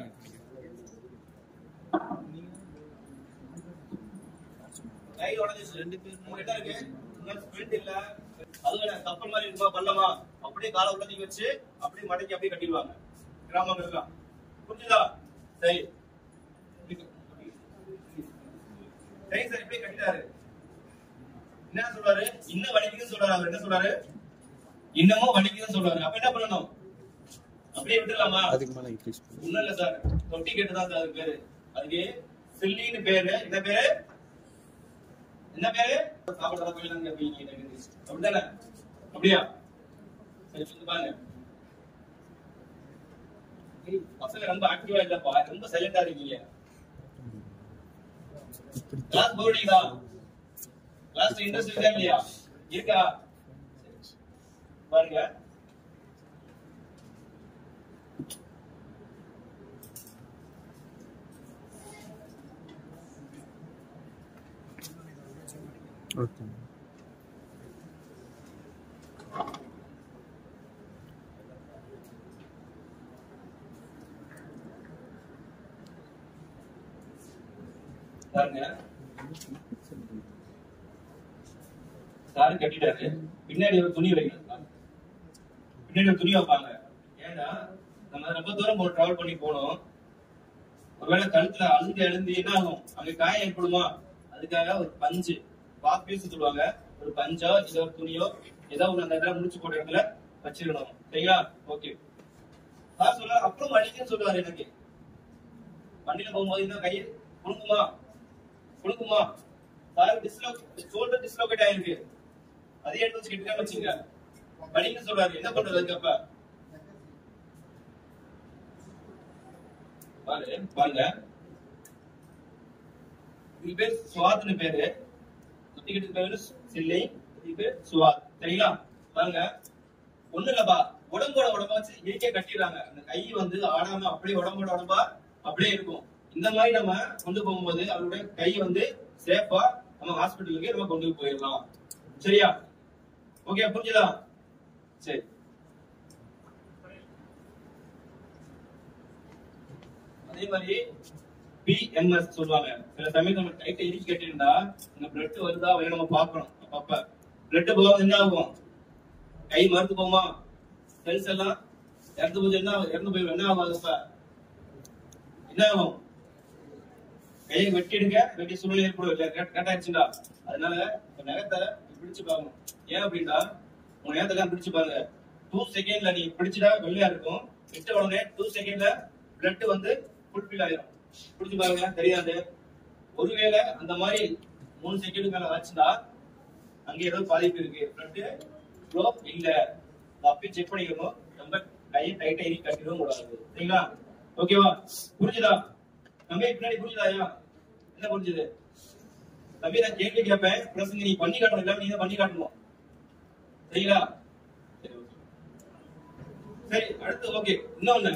கை உடைஞ்சிச்சு. ரெண்டு பேர் நம்ம என்ன இருக்கு? இன்னும் ஸ்பிரிண்ட் இல்ல. அதுவே கப்பல் மாதிரி இருக்குமா பள்ளமா? அப்படியே காலை உள்ள தூக்கி வச்சு அப்படியே மடக்கி அப்படியே கட்டிடுவாங்க. கிராமங்கள்ல. புரிஞ்சுதா? சரி. சரி சார் இப்படியே கட்டிட்டாரு. என்ன சொல்றாரு? இன்னும் வலிக்குதுன்னு சொல்றாரு. அவர் என்ன சொல்றாரு? இன்னமும் வலிக்குதுன்னு சொல்றாரு. அப்ப என்ன பண்ணணும்? அப்படியே விட்டுலாமா? ஒண்ணும் இல்ல சார். தொட்டி கேட்டுதான் சார் அதுக்கு பேரு. அதுக்கு சில்லின்னு பேரு. என்ன பேரு? என்ன பேரு? சாப்பிடாத போயிடலாங்க அப்படிதானே? அப்படியா? சரி சொல்லு பாருங்க. பசங்க ரொம்ப ஆக்டிவா இல்லப்பா, ரொம்ப சைலண்டா இருக்கீங்க. கிளாஸ் போறீங்களா? கிளாஸ் இன்ட்ரெஸ்ட் இருக்கா இல்லையா? இருக்கா? பாருங்க. ஓகே. பாருங்க. சாரு கட்டிட்டாரு. பின்னாடி ஒரு துணி வைக்கணும். பின்னாடி ஒரு துணி வைப்பாங்க. ஏன்னா நம்ம ரொம்ப தூரம் டிராவல் பண்ணி போனோம். ஒருவேளை கழுத்துல அழுந்து எழுந்து என்ன ஆகும்? அங்க காயம் ஏற்படுமா? அதுக்காக ஒரு பஞ்சு பாக் பீஸ் சொல்லுவாங்க. ஒரு பஞ்சோ ஏதோ ஒரு துணியோ ஏதோ ஒண்ணு அந்த இடத்துல முடிச்சு போட்ட இடத்துல வச்சிருக்கணும். சரிங்களா? ஓகே. சார் சொல்ல அப்புறம் வலிக்குன்னு சொல்லுவாரு. எனக்கு வண்டியில போகும்போது இன்னும் கை குழுக்குமா குழுக்குமா சார் டிஸ்லோக் ஷோல்டர் டிஸ்லோகேட் ஆயிருக்கு. அதே எடுத்து வச்சு கிட்ட வச்சுங்க. வலிக்குன்னு சொல்றாரு. என்ன பண்றது அதுக்கப்ப? பாருங்க. இது பேர் சுவாத்னு பேரு. சுத்திக்கிட்டு பேரு சில்லை. இது பேர் சுவாத். சரிங்களா? பாருங்க. ஒண்ணு இல்லப்பா, உடம்போட உடம்பா வச்சு இயற்கையா கட்டிடுறாங்க. அந்த கை வந்து ஆடாம அப்படியே உடம்போட உடம்பா அப்படியே இருக்கும். இந்த மாதிரி நம்ம கொண்டு போகும்போது அவருடைய கை வந்து சேஃபா நம்ம ஹாஸ்பிட்டலுக்கு நம்ம கொண்டு போயிடலாம். சரியா? ஓகே, புரிஞ்சுதா? சரி. அதே மாதிரி பிஎம்எஸ் சொல்லுவாங்க. சில சமயம் நம்ம டைட்டை இறுக்கி கட்டிருந்தா இந்த பிளட் வருதா வரையும் நம்ம பார்க்கணும். அப்பப்ப பிளட் போகாம என்ன ஆகும்? கை மறுத்து போமா? செல்ஸ் எல்லாம் இறந்து போச்சு. என்ன இறந்து போய் என்ன ஆகும்? அப்ப என்ன ஆகும்? கையை வெட்டி எடுக்க வெட்டி சூழ்நிலை ஏற்படும். கரெக்ட் ஆயிடுச்சுங்களா? அதனால நகத்தை பிடிச்சு பாருங்க. ஏன் அப்படின்னா உங்க நேரத்தெல்லாம் பிடிச்சு பாருங்க. டூ செகண்ட்ல நீ பிடிச்சிட்டா வெள்ளையா இருக்கும். விட்ட உடனே டூ செகண்ட்ல பிளட் வந்து ஃபுல்ஃபில் ஆயிரும். பிடிச்சு பாருங்க, தெரியாது. ஒருவேளை அந்த மாதிரி மூணு செகண்ட் மேல ஆச்சுன்னா அங்க ஏதோ பாதிப்பு இருக்கு. பிளட் ஃப்ளோ இல்ல. அப்படி செக் பண்ணிக்கணும். நம்ம கையை டைட்டா இறுக்கி கட்டிடவும் கூடாது. சரிங்களா? ஓகேவா? புரிஞ்சுதா? நம்ம பின்னாடி புரிஞ்சுதாயா? என்ன புரிஞ்சுது? தம்பி நான் கேள்வி கேட்பேன். பிளஸ் நீ பண்ணி காட்டணும். இல்லாம நீ தான் பண்ணி காட்டணும். சரிங்களா? சரி, அடுத்து ஓகே. இன்னொன்னு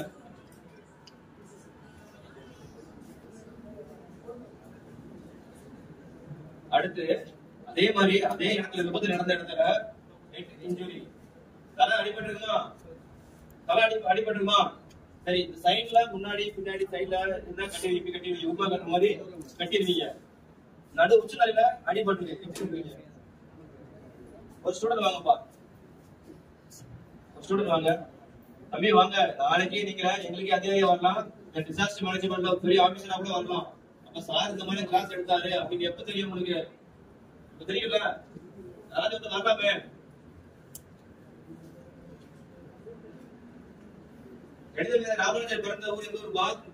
அடுத்து அதே மாதிரி அதே இடத்துல விபத்து நடந்த இடத்துல இன்ஜுரி தலை அடிபட்டுருக்குமா? தலை அடி அடிபட்டுருமா? சரி, சைட்ல முன்னாடி பின்னாடி சைட்ல என்ன கட்டி இப்படி கட்டி உமா கட்டுற மாதிரி கட்டிருவீங்க. நடு உச்சி தலையில அடிபட்டுருக்கு. ஒரு ஸ்டூடெண்ட் வாங்கப்பா. ஒரு ஸ்டூடெண்ட் வாங்க. தம்பி வாங்க. நாளைக்கு நீங்க எங்களுக்கு அதிகாரியா வரலாம். டிசாஸ்டர் மேனேஜ்மெண்ட்ல பெரிய ஆபீசரா கூட வரலாம். அப்ப சார் இந்த மாதிரி கிளாஸ் எடுத்தாரு அப்படின்னு எப்ப தெரியும் உங்களுக்கு? இப்ப தெரியல. அதாவது வந்து வரலாமே. கணிதவியல் ராமராஜர் பிறந்த ஊர் எந்த ஊர்? பாத்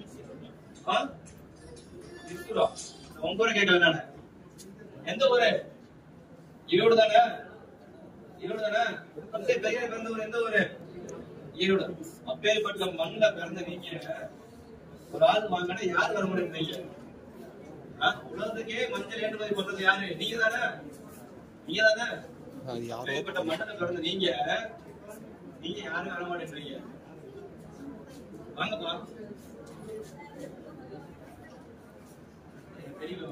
உங்க ஊரை கேட்கல நானு. எந்த ஊரு? ஈரோடு தானே? ஈரோடு தானே? பெரிய பிறந்த ஊர் எந்த ஊரு? ஈரோடு. அப்பேற்பட்ட மண்ணில பிறந்த நீங்க ஒரு ஆள் வாங்கினா யாரு வர முடியுங்க? உலகத்துக்கே மஞ்சள் ஏற்றுமதி பண்றது யாரு? நீங்க தானே? நீங்க தானே? அப்பேற்பட்ட மண்டல பிறந்த நீங்க நீங்க யாரும் வர மாட்டேன்றீங்க. வாங்கப்பா. தெரியல.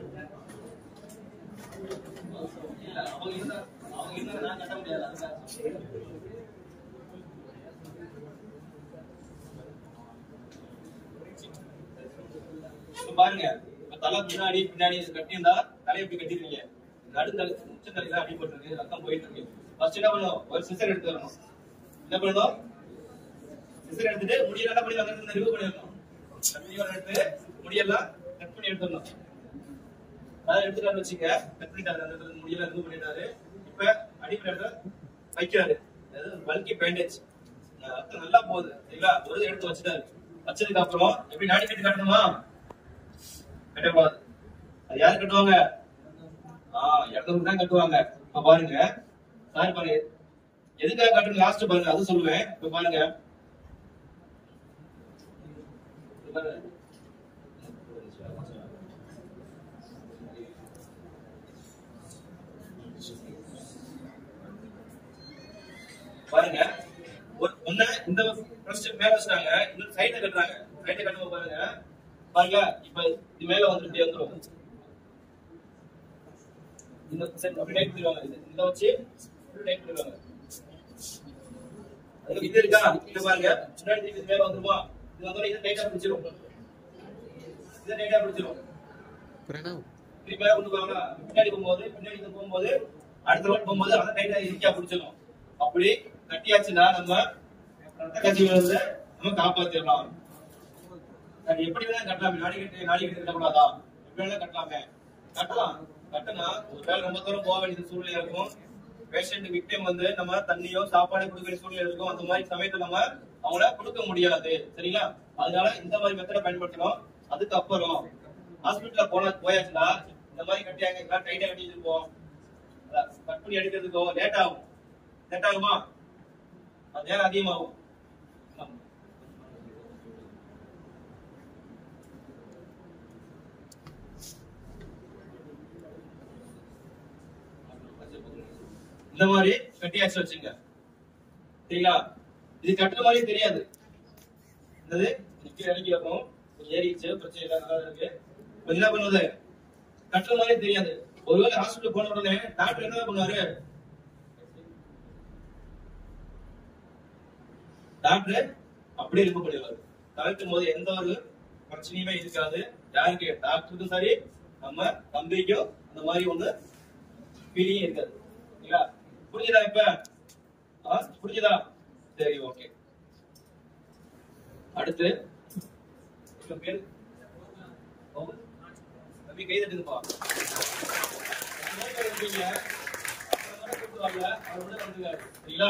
அவங்க இருந்தா அவங்க இருந்தா நான் கட்ட முடியாது. பாருங்க, இப்ப தலை முன்னாடி பின்னாடி கட்டியிருந்தா தலையை எப்படி கட்டிருக்கீங்க, நடுத்தலை உச்சந்தலையில அடிபட்டிருக்கு, ரத்தம் போயிட்டு இருக்கு. ஃபர்ஸ்ட் என்ன பண்ணணும், ஒரு சிசர் எடுத்து வரணும். என்ன பண்ணணும், சிசர் எடுத்துட்டு முடியெல்லாம் என்ன பண்ணி வந்து ரிமூவ் பண்ணிடணும். கத்திரிக்காய் எடுத்து முடியெல்லாம் கட் பண்ணி எடுத்துடணும். அதாவது எடுத்துட்டாரு வச்சுக்க, கட் பண்ணிட்டாரு, அந்த இடத்துல முடியெல்லாம் ரிமூவ் பண்ணிட்டாரு. இப்ப அடிப்படை இடத்துல வைக்கிறாரு, அதாவது பல்கி பேண்டேஜ், ரத்தம் நல்லா போகுது சரிங்களா. ஒரு எடுத்து வச்சுட்டாரு. வச்சதுக்கு அப்புறம் எப்படி நாடி கட்டி கட்டணுமா, கட்டக்கூடாது. அது யாரு கட்டுவாங்க, ஆஹ் இடத்துல தான் கட்டுவாங்க. இப்ப பாருங்க சாரி பாருங்க, எதுக்காக கட்டணும் லாஸ்ட் பாருங்க, அது சொல்லுவேன். இப்ப பாருங்க பாருங்க ஒண்ணு இந்த மேல வச்சுட்டாங்க, இன்னொரு சைட்ல கட்டுறாங்க. சைட்ல கட்டும்போது பாருங்க பாருங்க இப்ப இது மேல வந்து இப்படி வந்துரும். இந்த சைடு அப்படி டைட் பண்ணிடுவாங்க, இத வச்சு இப்படி டைட் பண்ணிடுவாங்க. அது இது இருக்கா, இது பாருங்க முன்னாடி இது மேல வந்துருமா, இது வந்து இது டைட்டா பிடிச்சிரும், இது டைட்டா பிடிச்சிரும். பிரணவ் இப்படி மேல கொண்டு போவாங்க, பின்னாடி போகும்போது பின்னாடி போகும்போது அடுத்த ரோட் போகும்போது அதை டைட்டா இறுக்கியா பிடிச்சிடும். அப்படி கட்டியாச்சுன்னா நம்ம ரத்த கசிவுல இருந்து நம்ம காப்பாத்திடலாம். அது எப்படி வேணா கட்டலாமே, நாடி கட்டி நாடி கட்டி கட்டக்கூடாதா, எப்படி வேணா கட்டலாமே, கட்டலாம். கட்டினா ஒரு வேலை ரொம்ப தூரம் போக வேண்டிய சூழ்நிலை இருக்கும். பேஷண்ட் விக்டிம் வந்து நம்ம தண்ணியோ சாப்பாடு கொடுக்கிற சூழ்நிலை இருக்கும். அந்த மாதிரி சமயத்துல நம்ம அவங்கள கொடுக்க முடியாது சரிங்களா. அதனால இந்த மாதிரி மெத்தடை பயன்படுத்தணும். அதுக்கப்புறம் ஹாஸ்பிட்டல்ல போனா போயாச்சுன்னா இந்த மாதிரி கட்டியாங்க டைட்டா கட்டி வச்சிருப்போம், கட் பண்ணி எடுக்கிறதுக்கோ லேட் ஆகும். லேட் ஆகுமா, அது நேரம் அதிகமாகும். இந்த மாதிரி கட்டியாச்சு வச்சுங்க சரிங்களா. இது கட்டுற மாதிரி தெரியாது, என்னது இறங்கி வைப்போம், ஏறிச்சு பிரச்சனை இல்லை, நல்லா இருக்கு. என்ன பண்ணுவது, கட்டுற மாதிரி தெரியாது. ஒருவேளை ஹாஸ்பிட்டல் போன உடனே டாக்டர் என்ன பண்ணுவாரு, டாக்டர் அப்படியே ரிமூவ் பண்ணிடுவாரு. கலட்டும் போது எந்த ஒரு பிரச்சனையுமே இருக்காது. யாருக்கு, டாக்டருக்கும் சரி நம்ம தம்பிக்கும் அந்த மாதிரி ஒண்ணு ஃபீலிங் இருக்காது சரிங்களா. புரியுதா, இப்ப புரியுதா, சரி ஓகே. அடுத்து பேர் தம்பி கை தட்டுப்பா, சரிங்களா.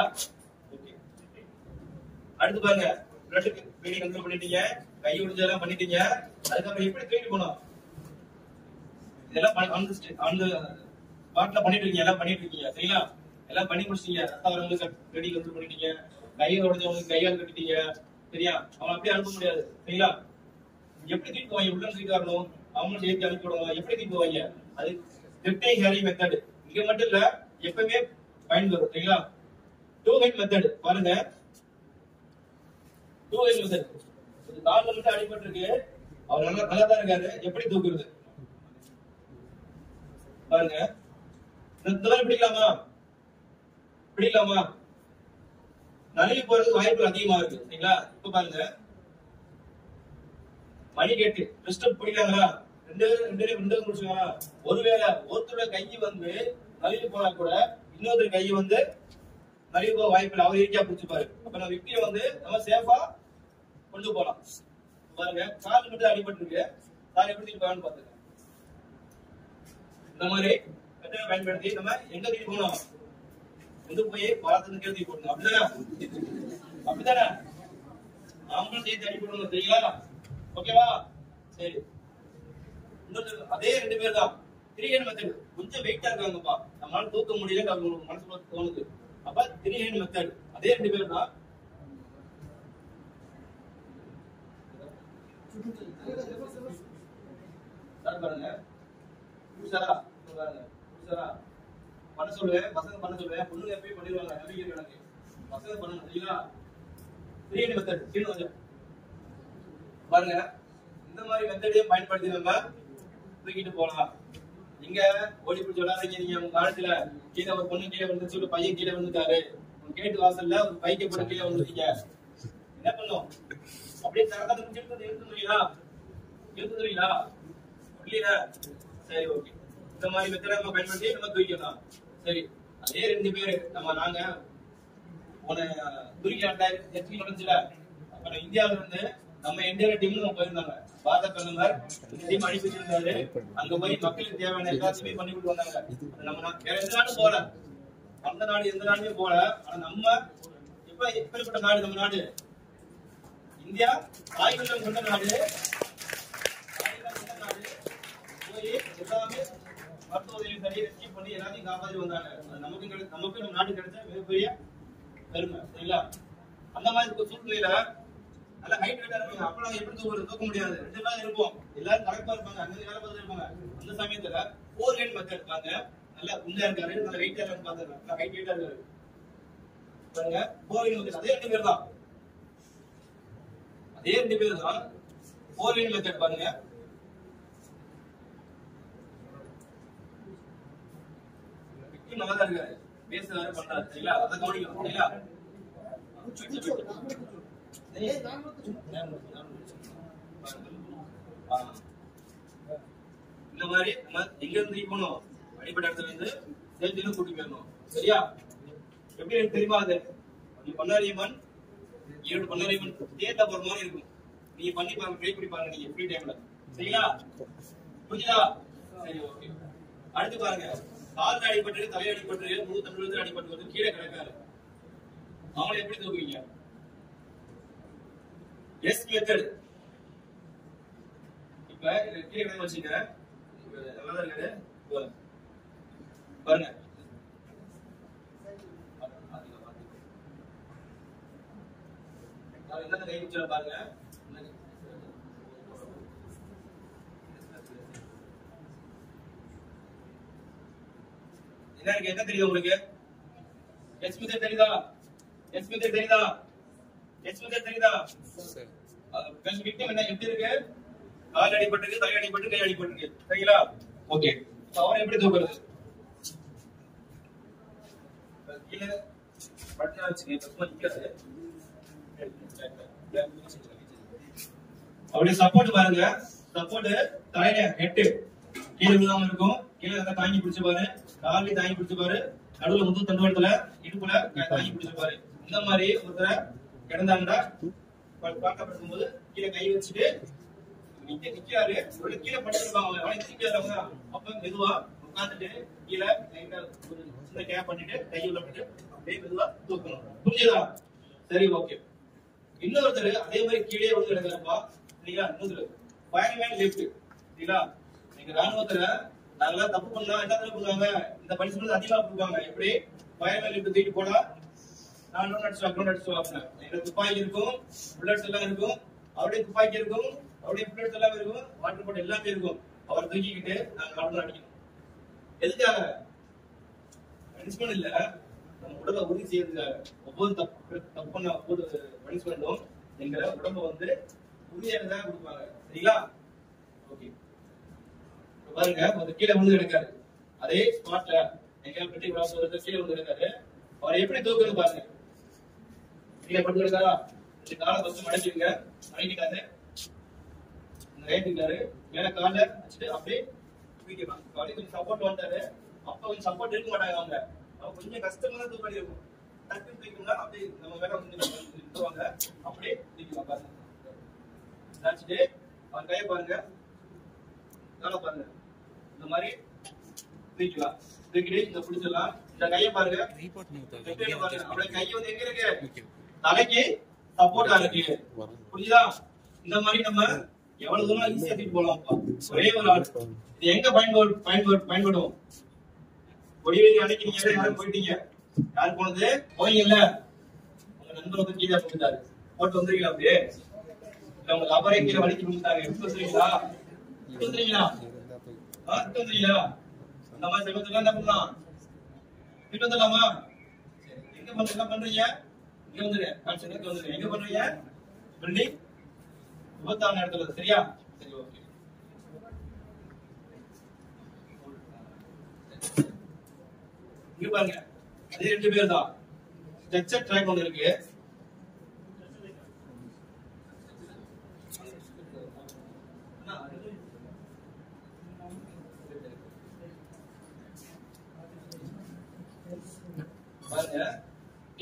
அடுத்து பாருங்க, பிளட் ஃபீடிங் கண்ட்ரோல் பண்ணிட்டீங்க, கை உடைஞ்சதெல்லாம் பண்ணிட்டீங்க. அதுக்கப்புறம் எப்படி ட்ரீட் பண்ணணும், இதெல்லாம் அந்த ஸ்பாட்ல பண்ணிட்டு இருக்கீங்க, எல்லாம் பண்ணிட்டு இருக்கீங்க சரிங்களா. எல்லாம் பண்ணி முடிச்சிட்டீங்க, ரத்த வரவங்களுக்கு ரெடி கண்ட்ரோல் பண்ணிட்டீங்க, கையை உடைஞ்சவங்களுக்கு கையால் கட்டிட்டீங்க சரியா. அவன் அப்படியே அனுப்ப முடியாது சரிங்களா. எப்படி ட்ரீட் போவாங்க, உள்ள ட்ரீட் வரணும், அவங்களும் சேர்த்து அனுப்பி விடுவாங்க. எப்படி ட்ரீட் போவாங்க, அது லெஃப்ட் ஹேரி மெத்தட். இங்க மட்டும் இல்ல, எப்பவுமே பயன்படும் சரிங்களா. டூ ஹெட் மெத்தட் பாருங்க, டூ ஹெட் மெத்தட். கால்ல மட்டும் அடிபட்டு இருக்கு, அவர் நல்லா நல்லா தான் இருக்காரு, எப்படி தூக்குறது பாருங்க. இந்த மாதிரி பிடிக்கலாமா, பிடிக்கலாமா, நழுவி போறதுக்கு வாய்ப்பு அதிகமா இருக்கு சரிங்களா. இப்ப பாருங்க மணி கேட்டு ரெஸ்ட் பிடிக்காங்களா, ரெண்டு பேரும் ரெண்டு பேரும் ரெண்டு முடிச்சுங்களா. ஒருவேளை ஒருத்தரோட கை வந்து நழுவி போனா கூட இன்னொருத்தர் கை வந்து நழுவி போக வாய்ப்பு இல்லை, அவர் ஈஸியா பிடிச்சுப்பாரு. அப்ப நம்ம விக்டியை வந்து நம்ம சேஃபா கொண்டு போலாம். பாருங்க கால் மட்டும் அடிபட்டு இருக்கு, கால் எப்படி போகலான்னு பாத்துங்க. இந்த மாதிரி மெத்தடை பயன்படுத்தி நம்ம எங்க தூக்கி போகணும், எங்க போய் பாலத்துல தூக்கி போடணும், அப்படிதானே அப்படிதானே நாமளும் சேர்த்து அடி போடணும் சரிங்களா. ஓகேவா, சரி. இன்னொரு அதே ரெண்டு பேர் தான், த்ரீ ஹேண்ட் மெத்தட். கொஞ்சம் வெயிட்டா இருக்காங்கப்பா, நம்மளால தூக்க முடியல உங்களுக்கு மனசுக்குள்ள தோணுது, அப்ப த்ரீ ஹேண்ட் மெத்தட். அதே ரெண்டு பேர் தான். பாருங்க புதுசாரா பாருங்க, புதுசாரா பண்ண சொல்லுவேன், பசங்க பண்ண சொல்லுவேன், பொண்ணுங்க எப்பயும் பண்ணிடுவாங்க, நம்பிக்கை எனக்கு பசங்க பண்ணணும் சரிங்களா. த்ரீ ஹேண்ட் மெத்தட் கீழே கொஞ்சம் பாருங்க. இந்த மாதிரி மெத்தடையும் பயன்படுத்தி நம்ம தூக்கிட்டு போலாம். இங்க ஓடி பிடிச்சி விளையாடுறீங்க நீங்க, உங்க காலத்துல கீழே ஒரு பொண்ணு கீழே விழுந்துச்சு, ஒரு பையன் கீழே விழுந்துட்டாரு, உங்க கேட்டு வாசல்ல ஒரு பைக்கை போட்டு கீழே விழுந்துட்டீங்க, என்ன பண்ணும், அப்படியே தரத்தை முடிச்சுட்டு எடுத்துங்களா, இழுத்து தருவீங்களா? புரியல? சரி ஓகே. இந்த மாதிரி மெத்தட நம்ம பயன்படுத்தி நம்ம தூக்கிடலாம். சரி அதே ரெண்டு பேரு நம்ம நாங்க உன துருக்கி நாட்டாயிரத்தி நடந்துச்சுல, அப்ப இந்தியாவில இருந்து நம்ம இந்தியாவில டீம் நம்ம போயிருந்தாங்க. பாரத பிரதமர் டீம் அனுப்பி வச்சிருந்தாரு. அங்க போய் மக்களுக்கு தேவையான எல்லாத்தையுமே பண்ணி கொடுத்து வந்தாங்க. நம்ம வேற எந்த நாடும் போல, அந்த நாடு எந்த நாடுமே போல. ஆனா நம்ம இப்ப எப்படிப்பட்ட நாடு நம்ம நாடு? இந்தியா ஆயுதம் கொண்ட நாடு. ஆயுதம் கொண்ட நாடு போய் எல்லாமே மருத்துவ உதவி சரி ரெஸ்கியூ பண்ணி எல்லாத்தையும் காப்பாற்றி வந்தாங்க. நமக்கு நமக்கு நம்ம நாட்டுக்கு கிடைச்ச மிகப்பெரிய பெருமை. சரிங்களா? அந்த மாதிரி சூழ்நிலையில நல்ல ஹைட் வெயிட்டா இருப்பாங்க. அப்ப நாங்க எப்படி தூக்க தூக்க முடியாது. ரெண்டு பேரும் இருப்போம், எல்லாரும் கரெக்டா இருப்பாங்க, அங்க வேலை பார்த்துட்டு இருப்பாங்க. அந்த சமயத்துல ஃபோர் லைன் மெத்தட் இருப்பாங்க. நல்லா உள்ள இருக்காரு, நல்ல வெயிட்டா இருக்காரு, பாத்துருக்காங்க, நல்லா ஹைட் வெயிட்டா இருக்காரு பாருங்க. ஃபோர் லைன் மெத்தட் அதே ரெண்டு பேர் தான், அதே ரெண்டு பேர் தான் ஃபோர் லைன் மெத்தட் பாருங்க. நல்லா தான் இருக்காரு, பேசுறாரு, பண்றாரு. சரிங்களா? அதை கவனிக்கணும். சரிங்களா? இந்த மாதிரி நம்ம எங்க இருந்து போகணும்? அடிப்படை இடத்துல இருந்து சேர்த்து கூட்டி போயிடணும். சரியா? எப்படி எனக்கு தெரியுமா? அது நீ பண்ணாரியம்மன் ஈரோடு பண்ணாரியம்மன் தேட்டா போற மாதிரி இருக்கும். நீங்க பண்ணி பாருங்க, ட்ரை பண்ணி பாருங்க நீங்க ஃப்ரீ டைம்ல. சரிங்களா? புரியுதா? சரி ஓகே. அடுத்து பாருங்க, கால் அடிபட்டு தலையடிப்பட்டு முழு தமிழ் அடிபட்டு கீழே கிடக்காரு. அவங்களை எப்படி தூக்குவீங்க? S method. இப்ப கீழே கிடக்க வச்சுங்க, நல்லா இருக்காரு பாருங்க. என்ன கை வச்சு பாருங்க. என்ன இருக்கு? என்ன தெரியுது உங்களுக்கு? எஸ் மெத்தட் தெரியுதா? எஸ் மெத்தட் தெரியுதா? எஸ் மெத்தட் தெரியுதா? அது விக்டிம் என்ன எப்படி இருக்கு? கால் அடிபட்டிருக்கு, தலை அடிபட்டு, கை அடிபட்டிருக்கு. சரிங்களா? ஓகே. அவரை எப்படி தூக்குறது? கீழே பட்டா வச்சுங்க, பசுமா நிக்காது. அப்படியே சப்போர்ட் பாருங்க. சப்போர்ட் தலையில ஹெட் கீழே விழுகாம இருக்கும். கீழே நல்லா தாங்கி பிடிச்சு பாரு, காலையும் தாங்கி பிடிச்சு பாரு, நடுவுல முது தண்டுவடத்துல இடுப்புல தாங்கி பிடிச்சு பாரு. இந்த மாதிரி ஒருத்தர கிடந்தாங்கன்னா பார்க்கப்படுத்தும் போது கீழே கை வச்சுட்டு நிக்க நிக்காரு, கீழே படுத்துருப்பாங்க. அவனை நிக்காதவங்க அப்ப மெதுவா உட்காந்துட்டு கீழே சின்ன கேப் பண்ணிட்டு கையை விட்டு அப்படியே மெதுவா தூக்கணும். புரிஞ்சுதா? சரி ஓகே. இன்னொருத்தர் அதே மாதிரி கீழே வந்து கிடக்குறப்பா. சரிங்களா? இன்னொருத்தர் ஃபயர்மேன் லெஃப்ட். சரிங்களா? நீங்க ராணுவத்துல நாங்கெல்லாம் தப்பு பண்ணா என்ன தப்பு பண்ணுவாங்க? இந்த பனிஷ்மெண்ட் அதிகமா கொடுப்பாங்க. எப்படி? ஃபயர்மேன் லெஃப்ட் தூக்கி போனா நான் நோட் அடிச்சு நோட் அடிச்சு எங்க துப்பாக்கி இருக்கும், புல்லட்ஸ் எல்லாம் இருக்கும், அப்படியே துப்பாக்கி இருக்கும், அப்படியே புல்லட்ஸ் எல்லாம் இருக்கும், வாட்டர் பாட்டில் எல்லாமே இருக்கும். அவர் தூக்கிக்கிட்டு நாங்க ரவுண்ட் அடிக்கணும். எதுக்காக? பனிஷ்மெண்ட் இல்ல, நம்ம உடலை உறுதி செய்யறதுக்காக. ஒவ்வொரு தப்பு தப்பு பண்ண ஒவ்வொரு பனிஷ்மெண்ட்டும் எங்க உடம்ப வந்து உறுதியானதாக கொடுப்பாங்க. சரிங்களா? ஓகே. பாருங்க, அது கீழே வந்து கிடக்காரு. அதே ஸ்பாட்ல எங்க பெட்டி விளாசம் கீழே வந்து கிடக்காரு. அவர் எப்படி தூக்குறது பாருங்க. கீழே பட்டு கிடக்காரா? இந்த காலை ஃபர்ஸ்ட் மடக்கிடுங்க. மடக்கிட்டாரு, இந்த ரைட் இருக்காரு, மேல காலை வச்சுட்டு அப்படியே தூக்கிடலாம். அப்படியே கொஞ்சம் சப்போர்ட் வந்துட்டாரு. அப்ப கொஞ்சம் சப்போர்ட் இருக்க மாட்டாங்க அவங்க. அவங்க கொஞ்சம் கஷ்டமா தான் தூக்கி இருக்கும். டக்குன்னு தூக்கினா அப்படியே நம்ம மேல வந்து அப்படியே தூக்கிக்கலாம். பாருங்க, வச்சுட்டு அவன் கையை பாருங்க, காலை பாருங்க, இந்த மாதிரி தூக்கிக்கலாம். தூக்கிட்டு இந்த பிடிச்சிடலாம். இந்த கையை பாருங்க, அப்படியே கை வந்து எங்க இருக்கு? தலைக்கு சப்போர்ட்டா இருக்கு. புரியுதா? இந்த மாதிரி நம்ம எவ்வளவு தூரம் ஈஸியா தூக்கிட்டு போகலாம்ப்பா. ஒரே ஒரு ஆள். இது எங்க பயன்படு பயன்படு பயன்படும்? கொடிவேரி அன்னைக்கு நீங்க யாரும் போயிட்டீங்க. யார் போனது? போவீங்கல்ல, உங்க நண்பர் வந்து கீழே போட்டுட்டாரு, போட்டு வந்துருக்கீங்களா? அப்படியே இல்ல உங்க லவரே கீழே வலிக்கு விழுந்தாங்க, எப்படி வந்துருக்கீங்களா? எப்படி வந்துருக்கீங்களா? எப்படி வந்துருக்கீங்களா? அந்த மாதிரி சமயத்துல என்ன பண்ணலாம்? வீட்டு வந்துடலாமா? எங்க பண்ற என்ன பண்றீங்க? இங்க வந்துரு, கான்செப்ட் வந்துரு. எங்க பண்றீங்க? பில்டிங் விபத்தான இடத்துல. சரியா? சரி ஓகே. இங்க பாருங்க, அதே ரெண்டு பேர் தான். ஸ்ட்ரக்சர் ட்ராக் ஒன்று இருக்கு.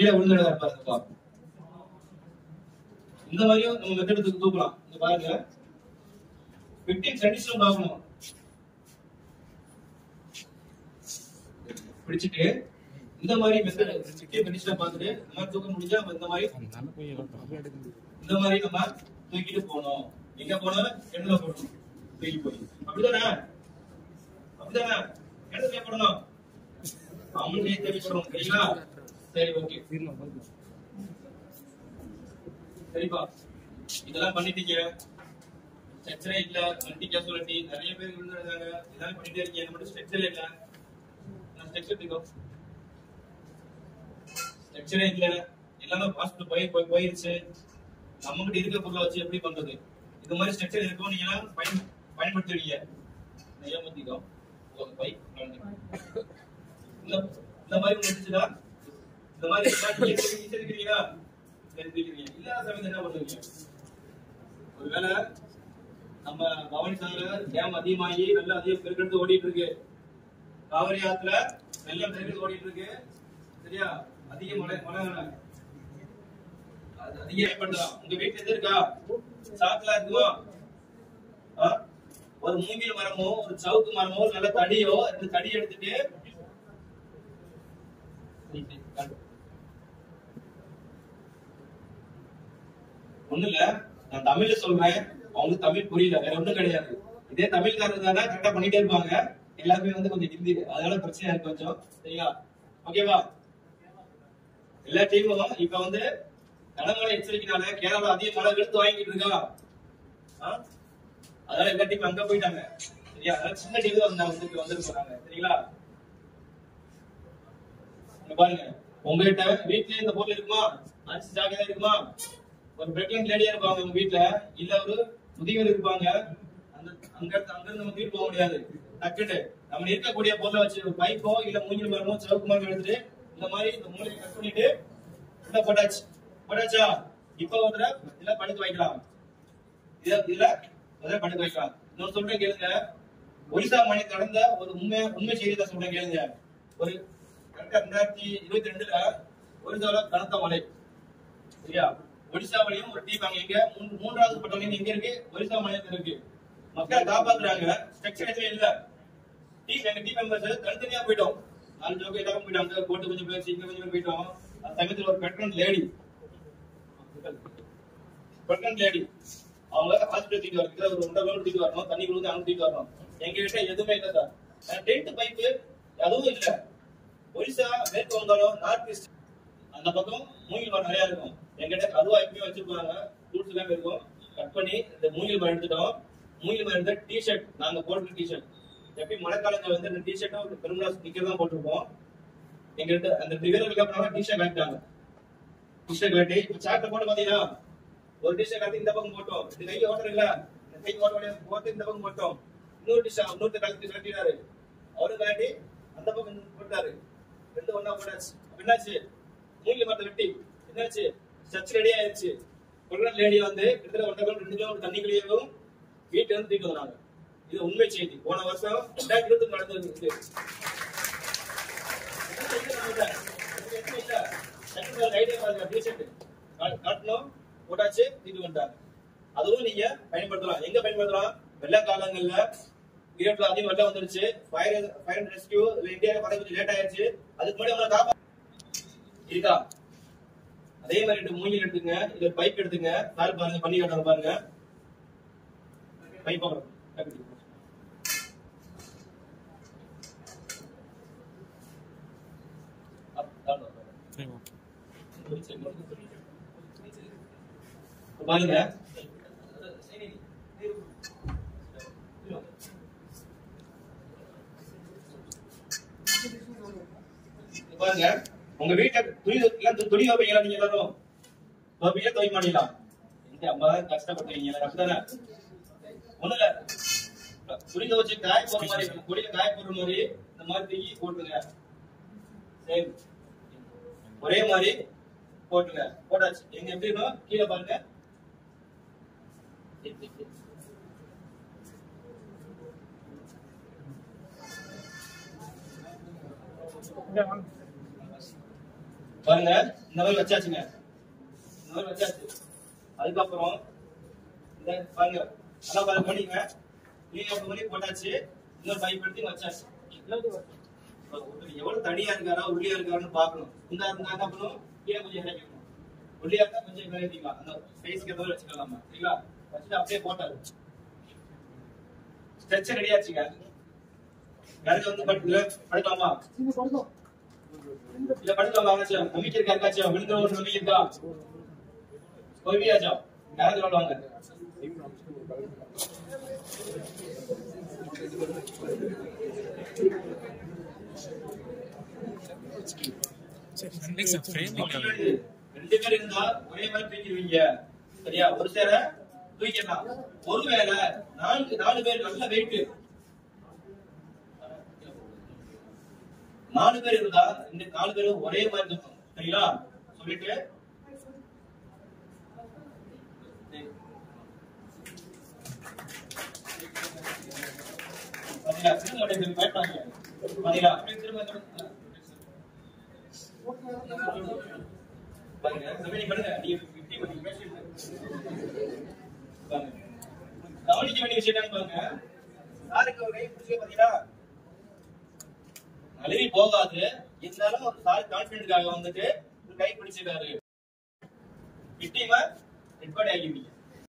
கீழே விழுந்துடாத பாருங்கப்பா. இந்த மாதிரியும் நம்ம மெத்தட் தூக்கலாம். இந்த பாருங்க, ஃபிஃப்டீன் கண்டிஷன் பார்க்கணும். பிடிச்சிட்டு இந்த மாதிரி மெத்தட் ஃபிஃப்டீன் கண்டிஷன் பார்த்துட்டு இந்த மாதிரி தூக்க முடிஞ்சா இந்த மாதிரி இந்த மாதிரி நம்ம தூக்கிட்டு போகணும். எங்க போனோம்? கிணத்துல போடணும். தூக்கி போய் அப்படிதானே? அப்படிதானே? கிணத்துல போடணும். அவங்களே தேடி போடணும். சரிங்களா? சரி, ஓகே, சரிப்பா. இதெல்லாம் பண்ணிட்டீங்க. ஸ்ட்ரக்சரே இல்ல, மல்டி கேசுவலிட்டி நிறைய பேர் விழுந்துருக்காங்க. இதெல்லாம் பண்ணிட்டே இருக்கீங்க. நம்ம ஸ்ட்ரக்சரே இல்ல. நான் ஸ்ட்ரக்சர் திக்கோ ஸ்ட்ரக்சரே இல்ல, எல்லாமே பாஸ்ட் போய் போய் போயிருச்சு. நம்ம கிட்ட இருக்க பொருளை வச்சு எப்படி பண்றது? இது மாதிரி ஸ்ட்ரக்சர் இருக்கும். நீங்க எல்லாம் பயன் பயன்படுத்துவீங்க. நியமத்திக்கோ ஒரு பை இந்த இந்த மாதிரி முடிச்சுதா? இந்த மாதிரி இருக்கிறீங்களா? தெரிஞ்சுக்கிறீங்க. இல்லாத சமயத்தை என்ன பண்ணுவீங்க? ஒருவேளை நம்ம பவானி சாகர் டேம் அதிகமாகி வெள்ளம் அதிகம் பெருக்கெடுத்து ஓடிட்டு இருக்கு. காவிரி ஆத்துல வெள்ளம் பெருக்கெடுத்து ஓடிட்டு இருக்கு. சரியா? அதிக மழை மழை அதிகம் ஏற்படுத்தலாம். உங்க வீட்டுல எது இருக்கா? சாக்குல இருக்குமா? ஒரு மூங்கில் மரமோ ஒரு சவுக்கு மரமோ நல்ல தடியோ இந்த தடி எடுத்துட்டு ஒண்ணு இல்ல, நான் தமிழ்ல சொல்றேன், அவங்களுக்கு தமிழ் புரியல, வேற ஒண்ணும் கிடையாது. இதே தமிழ்காரர் தானே கரெக்டா பண்ணிட்டே இருப்பாங்க. எல்லாருமே வந்து கொஞ்சம் ஹிந்தி, அதனால பிரச்சனையா இருக்கு கொஞ்சம். சரிங்களா? ஓகேவா? எல்லா டீமும் இப்ப வந்து கனமழை எச்சரிக்கைனால கேரளா அதிக மழை எடுத்து வாங்கிட்டு இருக்கா. அதனால எல்லா டீம் அங்க போயிட்டாங்க. சரியா? அதனால சின்ன டீம் தான் வந்து வந்துட்டு போறாங்க. சரிங்களா? பாருங்க, உங்ககிட்ட வீட்லயே இந்த பொருள் இருக்குமா? அரிசி ஜாக்கிரதை இருக்குமா? ஒரு பிரெக்னன்ட் லேடியா இருப்பாங்க உங்க வீட்டுல, இல்ல ஒரு முதியவர் இருப்பாங்க. அந்த அங்க அங்க இருந்து நம்ம தூக்கிட்டு போக முடியாது. டக்குட்டு நம்ம இருக்கக்கூடிய பொருளை வச்சு ஒரு பைப்போ இல்ல மூங்கில் மரமோ சவுக்கு மரம் எடுத்துட்டு இந்த மாதிரி இந்த மூலையை கட் பண்ணிட்டு உள்ள போட்டாச்சு. போட்டாச்சா? இப்ப ஒரு இதுல படுத்து வைக்கலாம். இத இதுல முதல்ல படுத்து வைக்கலாம். இன்னொரு சொல்றேன் கேளுங்க. ஒரிசா மாநிலம் நடந்த ஒரு உண்மை உண்மை செய்தி தான் சொல்றேன் கேளுங்க. ஒரு கரெக்டா ரெண்டாயிரத்தி இருபத்தி ரெண்டுல ஒரிசால கனத்த மழை. சரியா? ஒடிசாவிலையும் ஒரு டீம் அங்க இங்க மூன்றாவது பட்டணம் எங்க இருக்கு? ஒரிசா மாநிலத்தில் இருக்கு. மக்களை காப்பாத்துறாங்க. ஸ்ட்ரக்சர் எதுவும் இல்ல. டீம் எங்க டீம் மெம்பர்ஸ் தனித்தனியா போயிட்டோம். நாலு ஜோக்கு எல்லாரும் போயிட்டாங்க. போட்டு கொஞ்சம் பேர் இங்க கொஞ்சம் பேர் போயிட்டோம். அந்த சமயத்தில் ஒரு பிரெக்னன்ட் லேடி பிரெக்னன்ட் லேடி அவங்க ஹாஸ்பிட்டல் தூக்கிட்டு வரதுக்கு ஒரு ஒன்றரை கிலோமீட்டர் தூக்கிட்டு வரணும். தண்ணி கொடுத்து அங்க தூக்கிட்டு வரணும். எங்க கிட்ட எதுவுமே இல்ல சார். டென்ட் பைப்பு அதுவும் இல்ல. ஒரிசா மேற்கு வங்காளம் நார்த் ஈஸ்ட் அந்த பக்கம் மூங்கில் மரம் நிறைய இருக்கும். எங்கிட்ட அதுவா எப்பயுமே வச்சிருப்பாங்க. ஃப்ரூட்ஸ் எல்லாம் இருக்கும். கட் பண்ணி இந்த மூங்கில் மரம் எடுத்துட்டோம். மூங்கில் மரம் எடுத்த டிஷர்ட் நாங்க போட்டு டிஷர்ட் எப்பயும் மழைக்காலங்கள் வந்து இந்த டிஷர்ட்டும் பெருமளா ஸ்டிக்கர் தான் போட்டிருப்போம். எங்கிட்ட அந்த ட்ரிகருக்கு அப்புறம் டிஷர்ட் கட்டிட்டாங்க. டிஷர்ட் கட்டி சாக்ல போட்டு பாத்தீங்கன்னா ஒரு டிஷர்ட் கட்டி இந்த பக்கம் போட்டோம். இந்த கை ஓட்டர் இல்ல, இந்த கை ஓட்ட போட்டு இந்த பக்கம் போட்டோம். இன்னொரு டிஷர்ட் இன்னொரு கலத்தி கட்டினாரு. அவரும் கட்டி அந்த பக்கம் போட்டாரு. ரெண்டு ஒண்ணா போட்டாச்சு. என்னாச்சு? மூங்கில் மரத்தை வெட்டி என்னாச்சு? சர்ச் ரெடி ஆயிடுச்சு. கொரோனா லேடி வந்து கிட்டத்தட்ட ஒன்றரை கிலோமீட்டர் ரெண்டு கிலோமீட்டர் தண்ணிக்குள்ளேயும் வீட்டுல இருந்து தூக்கிட்டு வந்தாங்க. இது உண்மை செய்தி. போன வருஷம் ரெண்டாயிரத்தி இருபத்தி நடந்தது. காட்டணும் போட்டாச்சு தூக்கிட்டு வந்துட்டாங்க. அதுவும் நீங்க பயன்படுத்தலாம். எங்க பயன்படுத்தலாம்? வெள்ள காலங்கள்ல ஈரோட்ல அதிகம் வெள்ளம் வந்துருச்சு. ஃபயர் ஃபயர் அண்ட் ரெஸ்கியூ இந்தியாவில வர கொஞ்சம் லேட் ஆயிருச்சு. அதுக்கு முன்னாடி உங்களை காப்பா இருக்கா? அதே மாதிரி மூங்கில் எடுத்துங்க. இது பைப் எடுத்துங்க. சார் பாருங்க, பண்ணி காட்டுறாங்க பாருங்க. பைப் பாருங்க. பாருங்க பாருங்க, உங்க வீட்டுல துணி துணி துவைப்பீங்களா? நீங்க எல்லாரும் துவைப்பீங்களா? துவைக்க மாட்டீங்களா? இந்த அம்மா கஷ்டப்பட்டுவீங்க. அப்படித்தானே? ஒண்ணு இல்ல, துணி துவைச்சு காய போற மாதிரி கொடியில காய போடுற மாதிரி இந்த மாதிரி தூக்கி போட்டுங்க. சரி, ஒரே மாதிரி போட்டுங்க. போட்டாச்சு. எங்க எப்படி இருக்கும்? கீழே பாருங்க. பாருங்க, இந்த மாதிரி வச்சாச்சுங்க. இந்த மாதிரி வச்சாச்சு. அதுக்கப்புறம் இந்த பாருங்க நல்லா பாருங்க பண்ணிங்க. நீங்க பண்ணி போட்டாச்சு. இன்னொரு பைப் எடுத்து வச்சாச்சு. எவ்வளவு தனியா இருக்காரா உள்ளியா இருக்காருன்னு பாக்கணும். இந்த இருந்தாங்க அப்புறம் கீழே கொஞ்சம் இறக்கணும். உள்ளியா இருந்தா கொஞ்சம் இறக்கிக்கலாம். அந்த ஸ்பேஸ்க்கு ஏதோ வச்சுக்கலாமா சரிங்களா? வச்சுட்டு அப்படியே போட்டாரு. ஸ்ட்ரெச்சர் ரெடி ஆச்சுங்க. யாருக்கு வந்து படுக்கலாமா? இல்ல படுக்கலாமா? நம்பிக்கை இருக்கா? இருக்காச்சும் விழுந்துற ஒரு நம்பிக்கை இருக்கா? கோவியாச்சா யாருக்கு சொல்லுவாங்க? ரெண்டு பேர் இருந்தா ஒரே மாதிரி தூக்கிடுவீங்க சரியா? ஒரு சேர தூக்கிடலாம். ஒருவேளை நான்கு நாலு பேர் நல்ல வெயிட் நாலு பேர் இருந்தா இந்த நாலு பேரும் ஒரே மாதிரி தூக்கும் சரிங்களா? சொல்லிட்டு கவனிக்க வேண்டிய விஷயம் பாருங்க. சாருக்கு ஒரு கை பிடிச்சி பாத்தீங்கன்னா நழுவி போகாது. இருந்தாலும் சார் கான்பிடன்ட்காக வந்துட்டு ஒரு கை பிடிச்சிருக்காரு. கிட்டிமா ரெக்கார்ட் ஆகிவிங்க.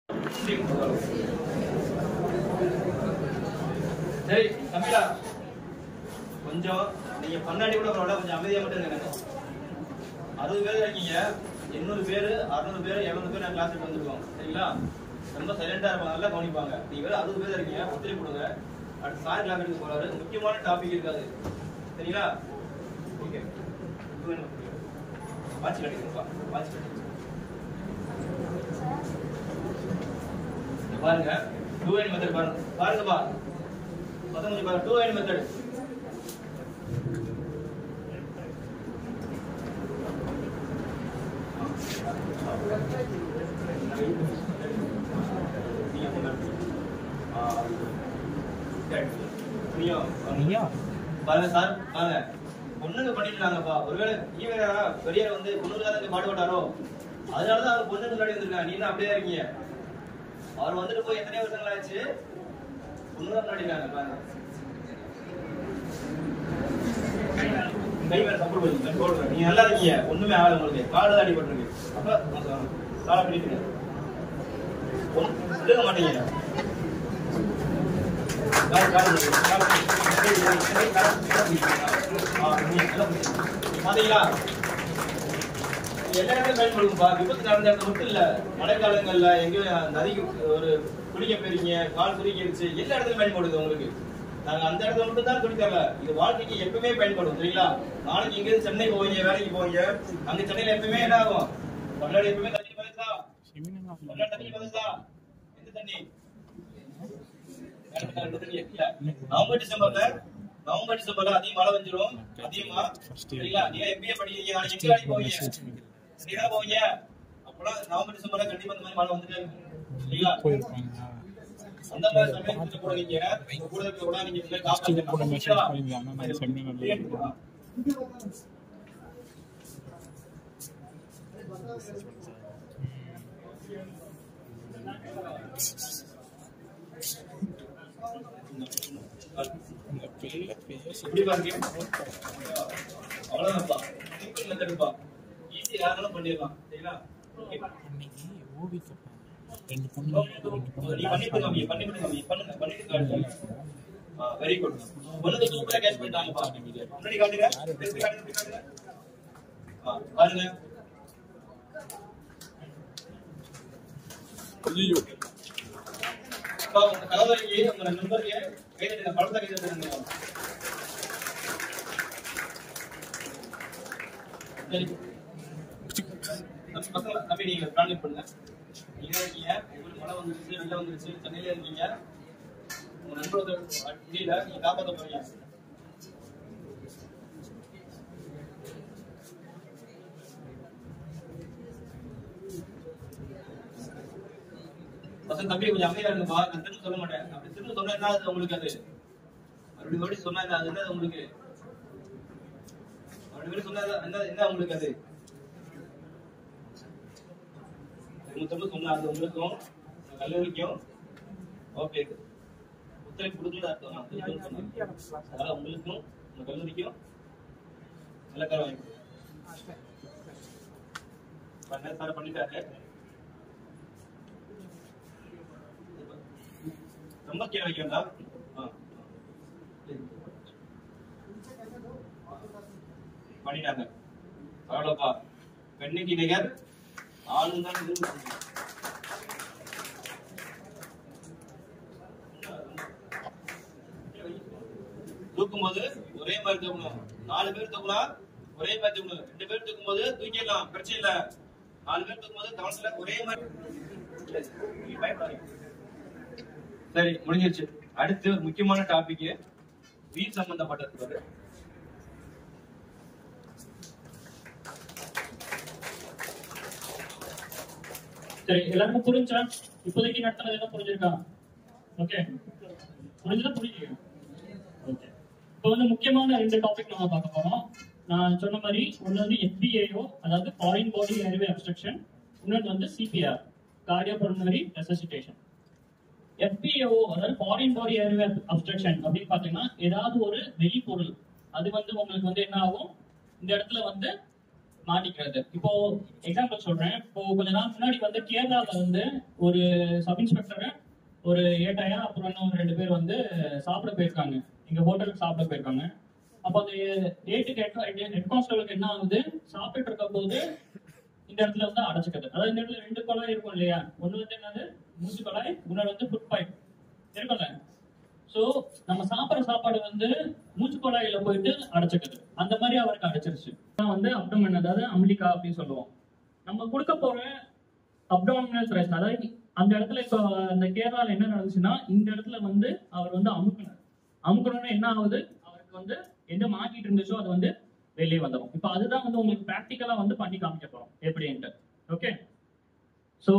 சரி தமிழா கொஞ்சம் நீங்க பண்ணாடி கூட பரவாயில்ல, கொஞ்சம் அமைதியா மட்டும் இருங்க. அறுபது பேர் இருக்கீங்க. எண்ணூறு பேரு அறுநூறு பேர் எழுநூறு பேர் கிளாஸ் எடுத்து வந்துருக்கோம் சரிங்களா? ரொம்ப சைலண்டா இருப்பாங்க, நல்லா கவனிப்பாங்க. நீங்க வேற அறுபது பேர் இருக்கீங்க. ஒத்துழைப்பு கொடுங்க. அடுத்து சார் கிளாஸ் எடுக்க போறாரு. முக்கியமான டாபிக் இருக்காது சரிங்களா? Okay watch கட்டிக்கணும்பா. வாட்ச் கட்டி பாருங்க. டூ என் மெத்தட் பாருங்க. பாருங்கப்பா பசங்க பாருங்க. டூ என் மெத்தட் பாருங்க சார். பாருங்க பொண்ணுங்க பண்ணிருக்காங்கப்பா. ஒருவேளை ஈவேரா பெரியார் வந்து பொண்ணுங்க பாடுபட்டாரோ அதனாலதான் அவர் பொண்ணுக்கு முன்னாடி வந்திருக்காங்க. நீங்க அப்படியே இருக்கீங்க. அவர் வந்துட்டு போய் எத்தனை வருஷங்கள் ஆச்சு? பொண்ணுங்க முன்னாடி இருக்காங்க. பாருங்க கை வேற சப்போர்ட் பண்ணி போடுங்க. நீங்க நல்லா இருக்கீங்க. ஒண்ணுமே ஆகல உங்களுக்கு. காடு அடிபட்டுருக்கு. அப்ப காலை பிடிக்குங்க. ஒழுங்க மாட்டீங்க. பாத்தீங்களா? எல்லா இடத்துலயும் பயன்படுத்தும்பா. விபத்து நடந்த இடத்துல மட்டும் இல்ல, மழைக்காலங்கள்ல எங்கேயும் நதிக்கு ஒரு குளிக்க போறீங்க, கால் குளிக்கிடுச்சு, எல்லா இடத்துலயும் பயன்படுது உங்களுக்கு. நாங்க அந்த இடத்துல மட்டும் தான் துணி தரல. இது வாழ்க்கைக்கு எப்பவுமே பயன்படும் சரிங்களா? நாளைக்கு இங்க இருந்து சென்னை போவீங்க, வேலைக்கு போவீங்க. அங்க சென்னையில எப்பவுமே என்ன ஆகும்? தமிழ்நாடு எப்பவுமே தண்ணி பதிச்சா தமிழ்நாடு தண்ணி பதிச்சா எந்த தண்ணி? நவம்பர் டிசம்பர்ல நவம்பர் டிசம்பர்ல அதிகம் மழை வந்துடும் அதிகமா சரிங்களா? நீங்க எம்பிஏ படிக்கிறீங்க, நாளைக்கு எங்க வேலைக்கு போவீங்க? சரியா போவீங்க? அப்பெல்லாம் நவம்பர் டிசம்பர்ல கண்டிப்பா இந்த மாதிரி மழை வந்துட்டே இருக்கும் சரிங்களா? அந்த மாதிரி சமயத்துல கூட நீங்க கூட இருக்க கூட நீங்க காப்பாற்றணும். அவ்வளவுதான்ப்பா. சிம்பிள் மெத்தட்ப்பா. ஈஸி யாராலும் பண்ணிடலாம் சரிங்களா? நீ பண்ணிட்டு கம்மி பண்ணிட்டு கம்மி பண்ணுங்க பண்ணிட்டு காட்டுங்க. Very good. ஒண்ணுக்கு சூப்பரா கேட்ச் பண்ணிட்டாங்கப்பா. முன்னாடி காட்டுங்க. திருப்பி காட்டுங்க காட்டுங்க. ஆ பாருங்க. ஐயோ அப்பா உங்க கலவரைக்கு உங்க நண்பருக்கு கை தட்டுங்க. பழத்தை கை தட்டுங்க. சரி பசங்க தம்பி நீங்க பிளான் பண்ணுங்க. நீங்க இருக்கீங்க, உங்களுக்கு மழை வந்துருச்சு, வெள்ளம் வந்துருச்சு, சென்னையில இருக்கீங்க, உங்க நண்பரோட முடியல, நீங்க காப்பாற்ற போறீங்க. பசங்க தம்பி கொஞ்சம் அமைதியா இருங்கப்பா. நான் திரும்ப சொல்ல மாட்டேன். அப்படி திரும்ப சொன்னா என்ன அது உங்களுக்கு? அது மறுபடியும் மறுபடியும் சொன்னா அது என்ன உங்களுக்கு? மறுபடியும் சொன்னா என்ன என்ன உங்களுக்கு? அது தொண்ணூத்தொன்பது சொன்னா அது உங்களுக்கும் கல்லூரிக்கும் ஓகே ஒத்துழைப்பு கொடுக்கல அர்த்தம். அதனால உங்களுக்கும் உங்க கல்லூரிக்கும் நல்ல காரம் வாங்கி சார் பண்ணிட்டாங்க. ரொம்ப கீழே வைக்க வேண்டாம். பண்ணிட்டாங்க. அவ்வளோப்பா. பெண்ணுக்கு நிகர் ஆளும் தான் தூக்கும் போது ஒரே மாதிரி தூக்கணும். நாலு பேர் தூக்குனா ஒரே மாதிரி தூக்கணும். ரெண்டு பேர் தூக்கும் போது தூக்கிடலாம், பிரச்சனை இல்ல. நாலு பேர் தூக்கும் போது கவனத்துல ஒரே மாதிரி. சரி, முடிஞ்சிருச்சு. அடுத்து ஒரு முக்கியமான டாபிக் வீல் சம்பந்தப்பட்டது. சரி, எல்லாருக்கும் புரிஞ்சா? இப்போதைக்கு நடத்துறது என்ன புரிஞ்சிருக்கா? ஓகே, புரிஞ்சதா? புரியுது. ஓகே, இப்போ வந்து முக்கியமான ரெண்டு டாபிக் நம்ம பார்க்க போறோம். நான் சொன்ன மாதிரி ஒன்று வந்து F B A O, அதாவது ஃபாரின் பாடி ஏர்வே அப்ஸ்ட்ரக்ஷன். இன்னொன்று வந்து C P R, cardiopulmonary resuscitation. F B A O அதாவது ஃபாரின் பாடி ஏர்வே அப்ஸ்ட்ரக்ஷன் அப்படின்னு பார்த்தீங்கன்னா ஏதாவது ஒரு வெளிப்பொருள் அது வந்து உங்களுக்கு வந்து என்ன ஆகும், இந்த இடத்துல வந்து மாட்டிக்கிறது. இப்போ எக்ஸாம்பிள் சொல்றேன். இப்போ கொஞ்ச நாள் முன்னாடி வந்து கேரளால வந்து ஒரு சப் இன்ஸ்பெக்டர், ஒரு ஏட்டையா, அப்புறம் இன்னும் ரெண்டு பேர் வந்து சாப்பிட போயிருக்காங்க. இங்க ஹோட்டலுக்கு சாப்பிட போயிருக்காங்க. அப்போ அந்த ஏட்டுக்கு ஹெட் கான்ஸ்டபிளுக்கு என்ன ஆகுது, சாப்பிட்டு இருக்க போது இந்த இடத்துல வந்து அடைச்சுக்கிறது. அதாவது இந்த இடத்துல ரெண்டு குழாய் இருக்கும் இல்லையா, ஒண்ணு வந்து என்னது மூச்சு குழாய், இன்னொரு வந்து ஃபுட் பைப் இருக்கும்ல. சோ நம்ம சாப்பிட்ற சாப்பாடு வந்து மூச்சு குழாயில போயிட்டு அடைச்சுக்குது. அந்த மாதிரி அவருக்கு அடைச்சிருச்சு. வந்து அப்டோமென், அதாவது அம்பிளிகா அப்படின்னு சொல்லுவோம். நம்ம கொடுக்க போற அப்டோமினல் த்ரஸ்ட், அதாவது அந்த இடத்துல இப்போ அந்த கேரளால என்ன நடந்துச்சுன்னா, இந்த இடத்துல வந்து அவர் வந்து அமுக்கணும். அமுக்கணும்னா என்ன ஆகுது, அவருக்கு வந்து எந்த மாட்டிட்டு இருந்துச்சோ அது வந்து வெளியே வந்துடும். இப்போ அதுதான் வந்து உங்களுக்கு பிராக்டிக்கலா வந்து பண்ணி காமிக்க போறோம் எப்படின்ட்டு. ஓகே, சோ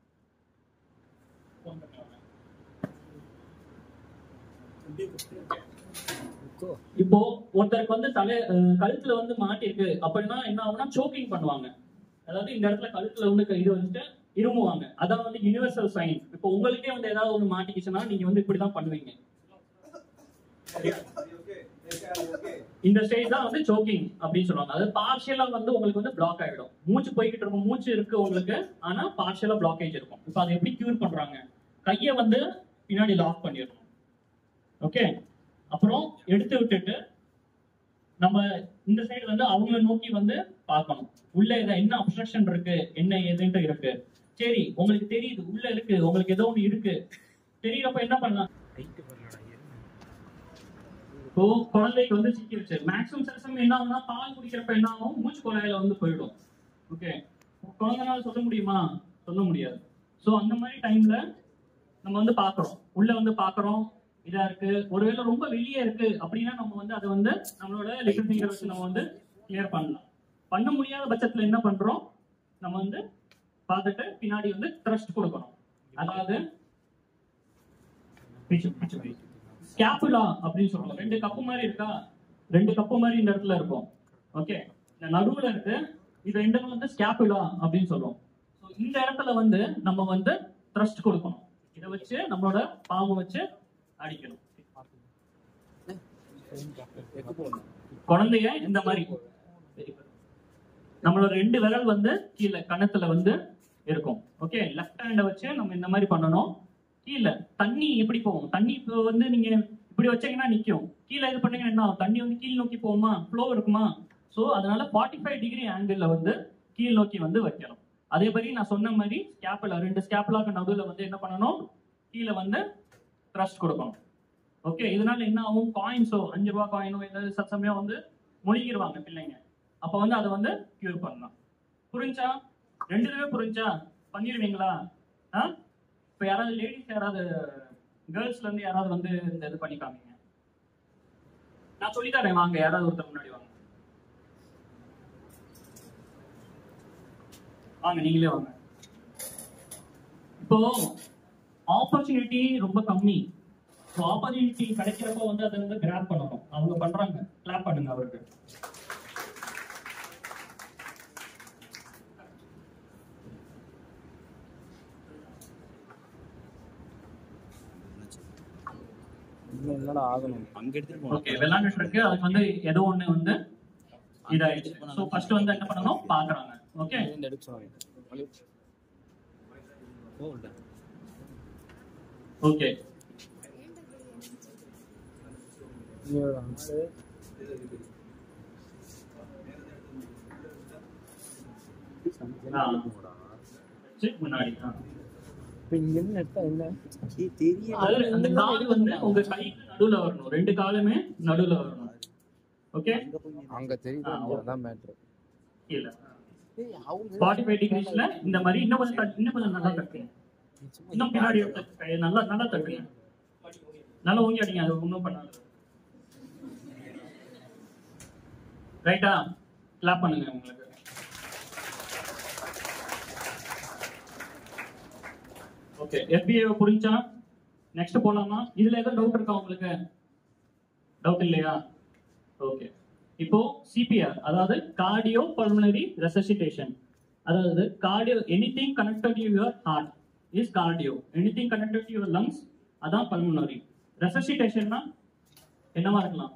இப்போ ஒருத்தருக்கு வந்து தலை கழுத்துல வந்து மாட்டிருக்கு அப்படின்னா என்ன ஆகும்னா சோக்கிங் பண்ணுவாங்க. அதாவது இந்த இடத்துல கழுத்துல வந்து இது வச்சுட்டு இருமுவாங்க. அதான் வந்து யுனிவர்சல் சைன். இப்போ உங்களுக்கே வந்து ஏதாவது ஒண்ணு மாட்டிக்கிச்சுன்னா நீங்க வந்து இப்படிதான் பண்ணுவீங்க. இந்த ஸ்டேஜ் தான் வந்து சோக்கிங் அப்படின்னு சொல்லுவாங்க. அதாவது பார்ஷியலா வந்து உங்களுக்கு வந்து பிளாக் ஆயிடும். மூச்சு போய்கிட்டு இருக்கும், மூச்சு இருக்கு உங்களுக்கு, ஆனா பார்ஷியலா பிளாக்கேஜ் இருக்கும். இப்போ அதை எப்படி கியூர் பண்றாங்க, கையை வந்து பின்னாடி லாக் பண்ணிடணும். ஓகே, அப்புறம் எடுத்து விட்டுட்டு நம்ம இந்த சைடு வந்து அவங்கள நோக்கி வந்து பார்க்கணும். உள்ள என்ன அப்ஸ்ட்ரக்ஷன் இருக்கு, என்ன எதுன்ட்டு இருக்கு. சரி, உங்களுக்கு தெரியுது உள்ள இருக்கு, உங்களுக்கு ஏதோ ஒண்ணு இருக்கு, தெரியறப்ப என்ன பண்ணலாம். இப்போ குழந்தைக்கு வந்து சிக்கி வச்சு மேக்ஸிமம் சில சமயம் என்ன ஆகும்னா, பால் குடிக்கிறப்ப என்ன ஆகும், மூச்சு குழாயில வந்து போயிடும். ஓகே, குழந்தைனால சொல்ல முடியுமா? சொல்ல முடியாது. ஸோ அந்த மாதிரி டைம்ல நம்ம வந்து பாக்குறோம், உள்ள வந்து பாக்குறோம் இதா இருக்கு. ஒருவேளை ரொம்ப வெளியே இருக்கு அப்படின்னா நம்ம வந்து அதை வந்து நம்மளோட லிட்டில் ஃபிங்கர் வச்சு நம்ம வந்து கிளியர் பண்ணலாம். பண்ண முடியாத பட்சத்துல என்ன பண்றோம், நம்ம வந்து பார்த்துட்டு பின்னாடி வந்து த்ரஸ்ட் கொடுக்கணும். அதாவது ஸ்கேப்புலா அப்படின்னு சொல்லுவோம். ரெண்டு கப்பு மாதிரி இருக்கா, ரெண்டு கப்பு மாதிரி இந்த இடத்துல இருக்கும். ஓகே, இந்த நடுவுல இருக்கு, இது ரெண்டும் வந்து ஸ்கேப்புலா அப்படின்னு சொல்லுவோம். இந்த இடத்துல வந்து நம்ம வந்து த்ரஸ்ட் கொடுக்கணும். இதை வச்சு நம்மளோட பாம்பு வச்சு அடிக்கணும். குழந்தைய இந்த மாதிரி நம்மளோட ரெண்டு விரல் வந்து கீழே கணத்துல வந்து இருக்கும். ஓகே, லெஃப்ட் ஹேண்ட வச்சு நம்ம இந்த மாதிரி பண்ணணும். கீழே தண்ணி எப்படி போகும், தண்ணி இப்போ வந்து நீங்க இப்படி வச்சீங்கன்னா நிக்கும், கீழே இது பண்ணீங்கன்னா என்ன ஆகும், தண்ணி வந்து கீழ் நோக்கி போகுமா, ஃப்ளோ இருக்குமா. ஸோ அதனால ஃபார்ட்டி ஃபைவ் டிகிரி ஆங்கிள் வந்து கீழ் நோக்கி வந்து வைக்கணும். அதே மாதிரி நான் சொன்ன மாதிரி ஸ்கேப்புலா, ரெண்டு ஸ்கேப்புலாக்கு நடுவில் வந்து என்ன பண்ணணும், கீழே வந்து த்ரஸ்ட் கொடுக்கணும். ஓகே, இதனால என்ன ஆகும், காயின்ஸோ அஞ்சு ரூபா காயினோ ஏதாவது சமயம் வந்து மொழிகிடுவாங்க பிள்ளைங்க. அப்ப வந்து அதை வந்து கியூர் பண்ணலாம். புரிஞ்சா? ரெண்டு தடவை புரிஞ்சா பண்ணிடுவீங்களா? ஆ, இப்ப யாராவது லேடிஸ், யாராவது கேர்ள்ஸ்ல இருந்து யாராவது வந்து இந்த இது பண்ணி காமிங்க. நான் சொல்லித்தரேன், வாங்க யாராவது ஒருத்தர் முன்னாடி வாங்க. வாங்க, நீங்களே வாங்க. இப்போ ஆப்பர்ச்சுனிட்டி ரொம்ப கம்மி. ஆப்பர்ச்சுனிட்டி கிடைக்கிறப்ப வந்து அதை வந்து கிராப் பண்ணணும். அவங்க பண்றாங்க, கிளாப் பண்ணுங்க அவருக்கு. என்னடா ஆகணும் அங்க எடுத்துட்டு போணும். ஓகே, விளையாண்டுட்டு இருக்கு. அதுக்கு வந்து ஏதோ ஒண்ணு வந்து இதாயிடுச்சு. சோ ஃபர்ஸ்ட் வந்து என்ன பண்ணணும் பாக்குறாங்க. ஓகே, இந்த எடுத்து சொன்னாங்க. ஓல்டா ஓகே. நீ வந்து முன்னாடி இங்க என்ன எடுத்தா என்ன தெரியும். அந்த கால் வந்து உங்க கை நடுவுல வரணும். ரெண்டு காலுமே நடுவுல வரணும். ஓகே, அங்க தெரியுது. அதான் மேட்டர். இல்ல நாற்பத்தி ஐந்து டிகிரிஸ்ல இந்த மாதிரி இன்னும் கொஞ்சம் தட்டு- இன்னும் கொஞ்சம் நல்லா தட்டுங்க. இன்னும் பின்னாடி எடுத்து கையை நல்லா நல்லா தட்டுங்க. நல்லா ஊங்கி அடிங்க. அது ஒன்றும் பண்ணாது. ரைட்டா? கிளாப் பண்ணுங்க உங்களுக்கு. ஓகே, எஃபிஏ புரிஞ்சா நெக்ஸ்ட் போலாமா? இதுல ஏதோ டவுட் இருக்கா உங்களுக்கு? டவுட் இல்லையா? ஓகே, இப்போ சிபிஆர் அதாவது கார்டியோ பல்மனரி ரெசசிட்டேஷன். அதாவது cardio anything connected to your heart is cardio, anything connected to your lungs அதான் பல்மனரி. ரெசசிட்டேஷன்னா என்னவா இருக்கலாம்?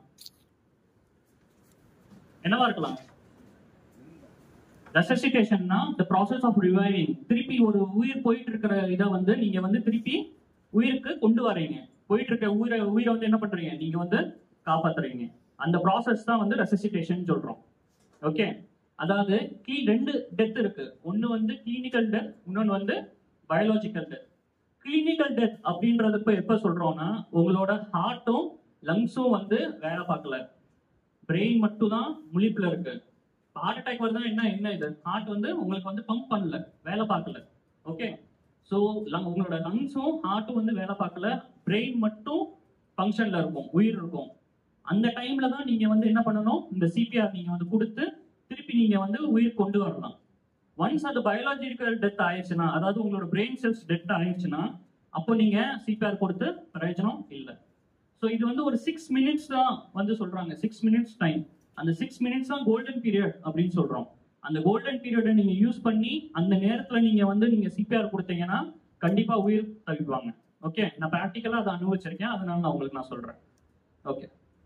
என்னவா இருக்கலாம்? ரெசசிட்டேஷன்னா the process of reviving. திருப்பி ஒரு உயிர் போயிட்டு இருக்கிற இதை வந்து நீங்க வந்து திருப்பி உயிருக்கு கொண்டு வரீங்க. போயிட்டு இருக்க உயிரை உயிரை வந்து என்ன பண்றீங்க? நீங்க வந்து காப்பாத்துறீங்க. அந்த ப்ராசஸ் தான் வந்து ரெசசிட்டேஷன் சொல்றோம். ஓகே, அதாவது கீ ரெண்டு டெத் இருக்கு. ஒன்னு வந்து கிளினிக்கல் டெத், இன்னொன்னு வந்து பயாலஜிக்கல் டெத். கிளினிக்கல் டெத் அப்படின்றது இப்ப எப்ப சொல்றோம்னா உங்களோட ஹார்ட்டும் லங்ஸும் வந்து வேலை பார்க்கல, பிரெயின் மட்டும் தான் முழிப்புல இருக்கு. ஹார்ட் அட்டாக் வருதுன்னா என்ன என்ன இது? ஹார்ட் வந்து உங்களுக்கு வந்து பம்ப் பண்ணல, வேலை பார்க்கல. ஓகே, ஸோ உங்களோட லங்ஸும் ஹார்ட்டும் வந்து வேலை பார்க்கல, பிரெயின் மட்டும் ஃபங்க்ஷன்ல இருக்கும், உயிர் இருக்கும். அந்த டைம்ல தான் நீங்க வந்து என்ன பண்ணணும்? இந்த சிபிஆர் நீங்க வந்து கொடுத்து திருப்பி நீங்க வந்து உயிர் கொண்டு வரலாம். ஒன்ஸ் அது பயாலஜிக்கல் டெத் ஆயிடுச்சுன்னா, அதாவது உங்களோட பிரெயின் செல்ஸ் டெத் ஆயிடுச்சுன்னா அப்போ நீங்க சிபிஆர் கொடுத்து பிரயோஜனம் இல்லை. ஸோ இது வந்து ஒரு சிக்ஸ் மினிட்ஸ் தான் வந்து சொல்றாங்க, சிக்ஸ் மினிட்ஸ் டைம். அந்த சிக்ஸ் மினிட்ஸ் தான் கோல்டன் பீரியட் அப்படின்னு சொல்றோம். அந்த கோல்டன் பீரியடை நீங்க யூஸ் பண்ணி அந்த நேரத்துல நீங்க வந்து நீங்க சிபிஆர் கொடுத்தீங்கன்னா கண்டிப்பா உயிர் தவிப்பாங்க. ஓகே, நான் பிராக்டிக்கலா அதை அனுபவிச்சிருக்கேன், அதனால நான் உங்களுக்கு நான் சொல்றேன். ஓகே,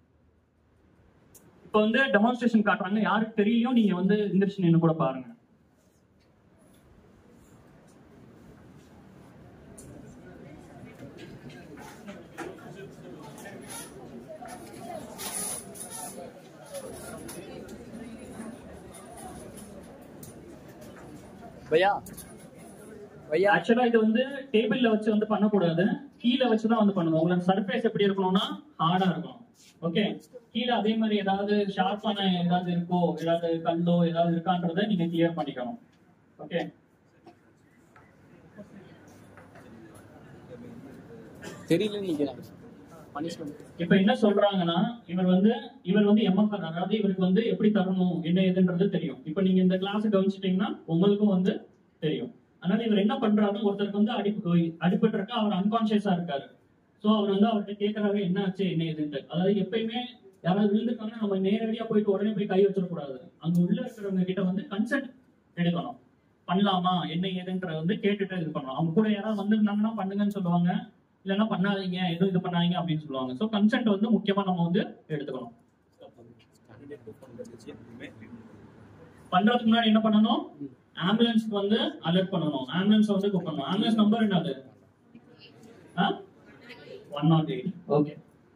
இப்போ வந்து டெமான்ஸ்ட்ரேஷன் காட்டுறாங்க. யாருக்கு தெரியலையும் நீங்க வந்து இன்ஜெக்ஷன் என்ன கூட பாருங்க. பையா பையா ஆக்சுவலா இது வந்து டேபிள்ல வச்சு வந்து பண்ணக்கூடாது, கீழே வச்சு தான் வந்து பண்ணணும். உங்களுக்கு சர்ஃபேஸ் எப்படி இருக்கணும்னா ஹார்டா இருக்கணும். ஓகே, கீழே அதே மாதிரி ஏதாவது ஷார்ப்பான ஏதாவது இருக்கோ, ஏதாவது கல்லோ ஏதாவது இருக்கான்றதை நீங்க கிளியர் பண்ணிக்கணும். ஓகே, தெரியல நீங்க பனிஷ்மென்ட். இப்ப என்ன சொல்றாங்கன்னா இவர் வந்து இவர் வந்து எம்எஃப்ஆர், அதாவது இவருக்கு வந்து எப்படி தரணும் என்ன ஏதுன்றது தெரியும். இப்ப நீங்க இந்த கிளாஸ் கவனிச்சிட்டீங்கன்னா உங்களுக்கும் வந்து தெரியும். அதனால இவர் என்ன பண்றாருன்னா ஒருத்தருக்கு வந்து அடி அடிபட்டு இருக்கா, அவர் அன்கான்சியஸா இருக்காரு. சோ அவர் வந்து அவர்கிட்ட கேட்கறாரு என்ன ஆச்சு என்ன ஏதுன்ட்டு. அதாவது எப்பயுமே யாராவது விழுந்துருக்காங்கன்னா நம்ம நேரடியா போயிட்டு உடனே போய் கை வச்சிடக்கூடாது. அங்க உள்ள இருக்கிறவங்க கிட்ட வந்து கன்சென்ட் எடுக்கணும். பண்ணலாமா என்ன ஏதுன்றத வந்து கேட்டுட்டு இது பண்ணணும். அவங்க கூட யாராவது வந்திருந்தாங்கன்னா பண்ணுங்கன்னு சொல்லுவாங்க, இல்லைன்னா பண்ணாதீங்க எதுவும் இது பண்ணாதீங்க அப்படின்னு சொல்லுவாங்க. ஸோ கன்சென்ட் வந்து முக்கியமா நம்ம வந்து எடுத்துக்கணும். பண்றதுக்கு முன்னாடி என்ன பண்ணணும்? ஆம்புலன்ஸ்க்கு வந்து அலர்ட் பண்ணணும், ஆம்புலன்ஸ் வந்து கூப்பிடணும். ஆம்புலன்ஸ் நம்பர் என்னது? One nought eight. ஓகே,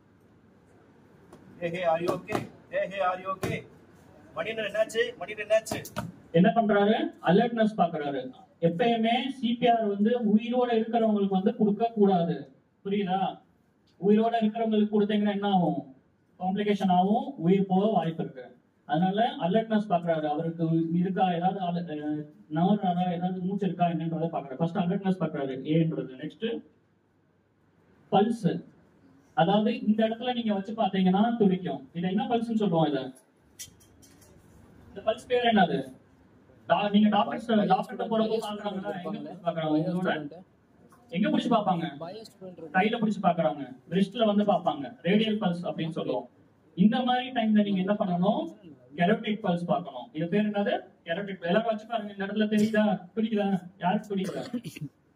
என்ன பண்றாரு? அலர்ட்னஸ் பாக்குறாரு. எப்பயுமே சிபிஆர் வந்து உயிரோட இருக்கிறவங்களுக்கு வந்து கொடுக்க கூடாது. புரியுதா? உயிரோட இருக்கிறவங்களுக்கு கொடுத்தீங்கன்னா என்ன ஆகும்? காம்ப்ளிகேஷன் ஆகும், உயிர் போக வாய்ப்பு இருக்கு. அதனால அலர்ட்னஸ் பாக்குறாரு. அவருக்கு இருக்கா ஏதாவது நவராரா ஏதாவது மூச்சு இருக்கா என்னன்றதை பாக்குறாரு. ஃபர்ஸ்ட் அலர்ட்னஸ் பாக்குறாரு ஏன்றது. நெக்ஸ்ட் பல்ஸ், அதாவது இந்த இடத்துல நீங்க வச்சு பாத்தீங்கன்னா துடிக்கும். இது என்ன பல்ஸ்ன்னு சொல்லுவோம்? இத இந்த பல்ஸ் பேர் என்னது? நீங்க டாக்டர் டாக்டர்கிட்ட போறப்போ பாக்குறாங்களா? எங்க பாக்குறாங்க? எங்க பிடிச்சு பாப்பாங்க? கையில பிடிச்சு பாக்குறாங்க, ரிஸ்ட்ல வந்து பாப்பாங்க. ரேடியல் பல்ஸ் அப்படின்னு சொல்லுவோம். இந்த மாதிரி டைம்ல நீங்க என்ன பண்ணணும்? கெரோட்டிக் பல்ஸ் பார்க்கணும். இது பேர் என்னது? கெரோட்டிக். எல்லாரும் வச்சு பாருங்க. இந்த இடத்துல தெரியுதா? துடிக்குதா? யாருக்கு துடிக்குதா?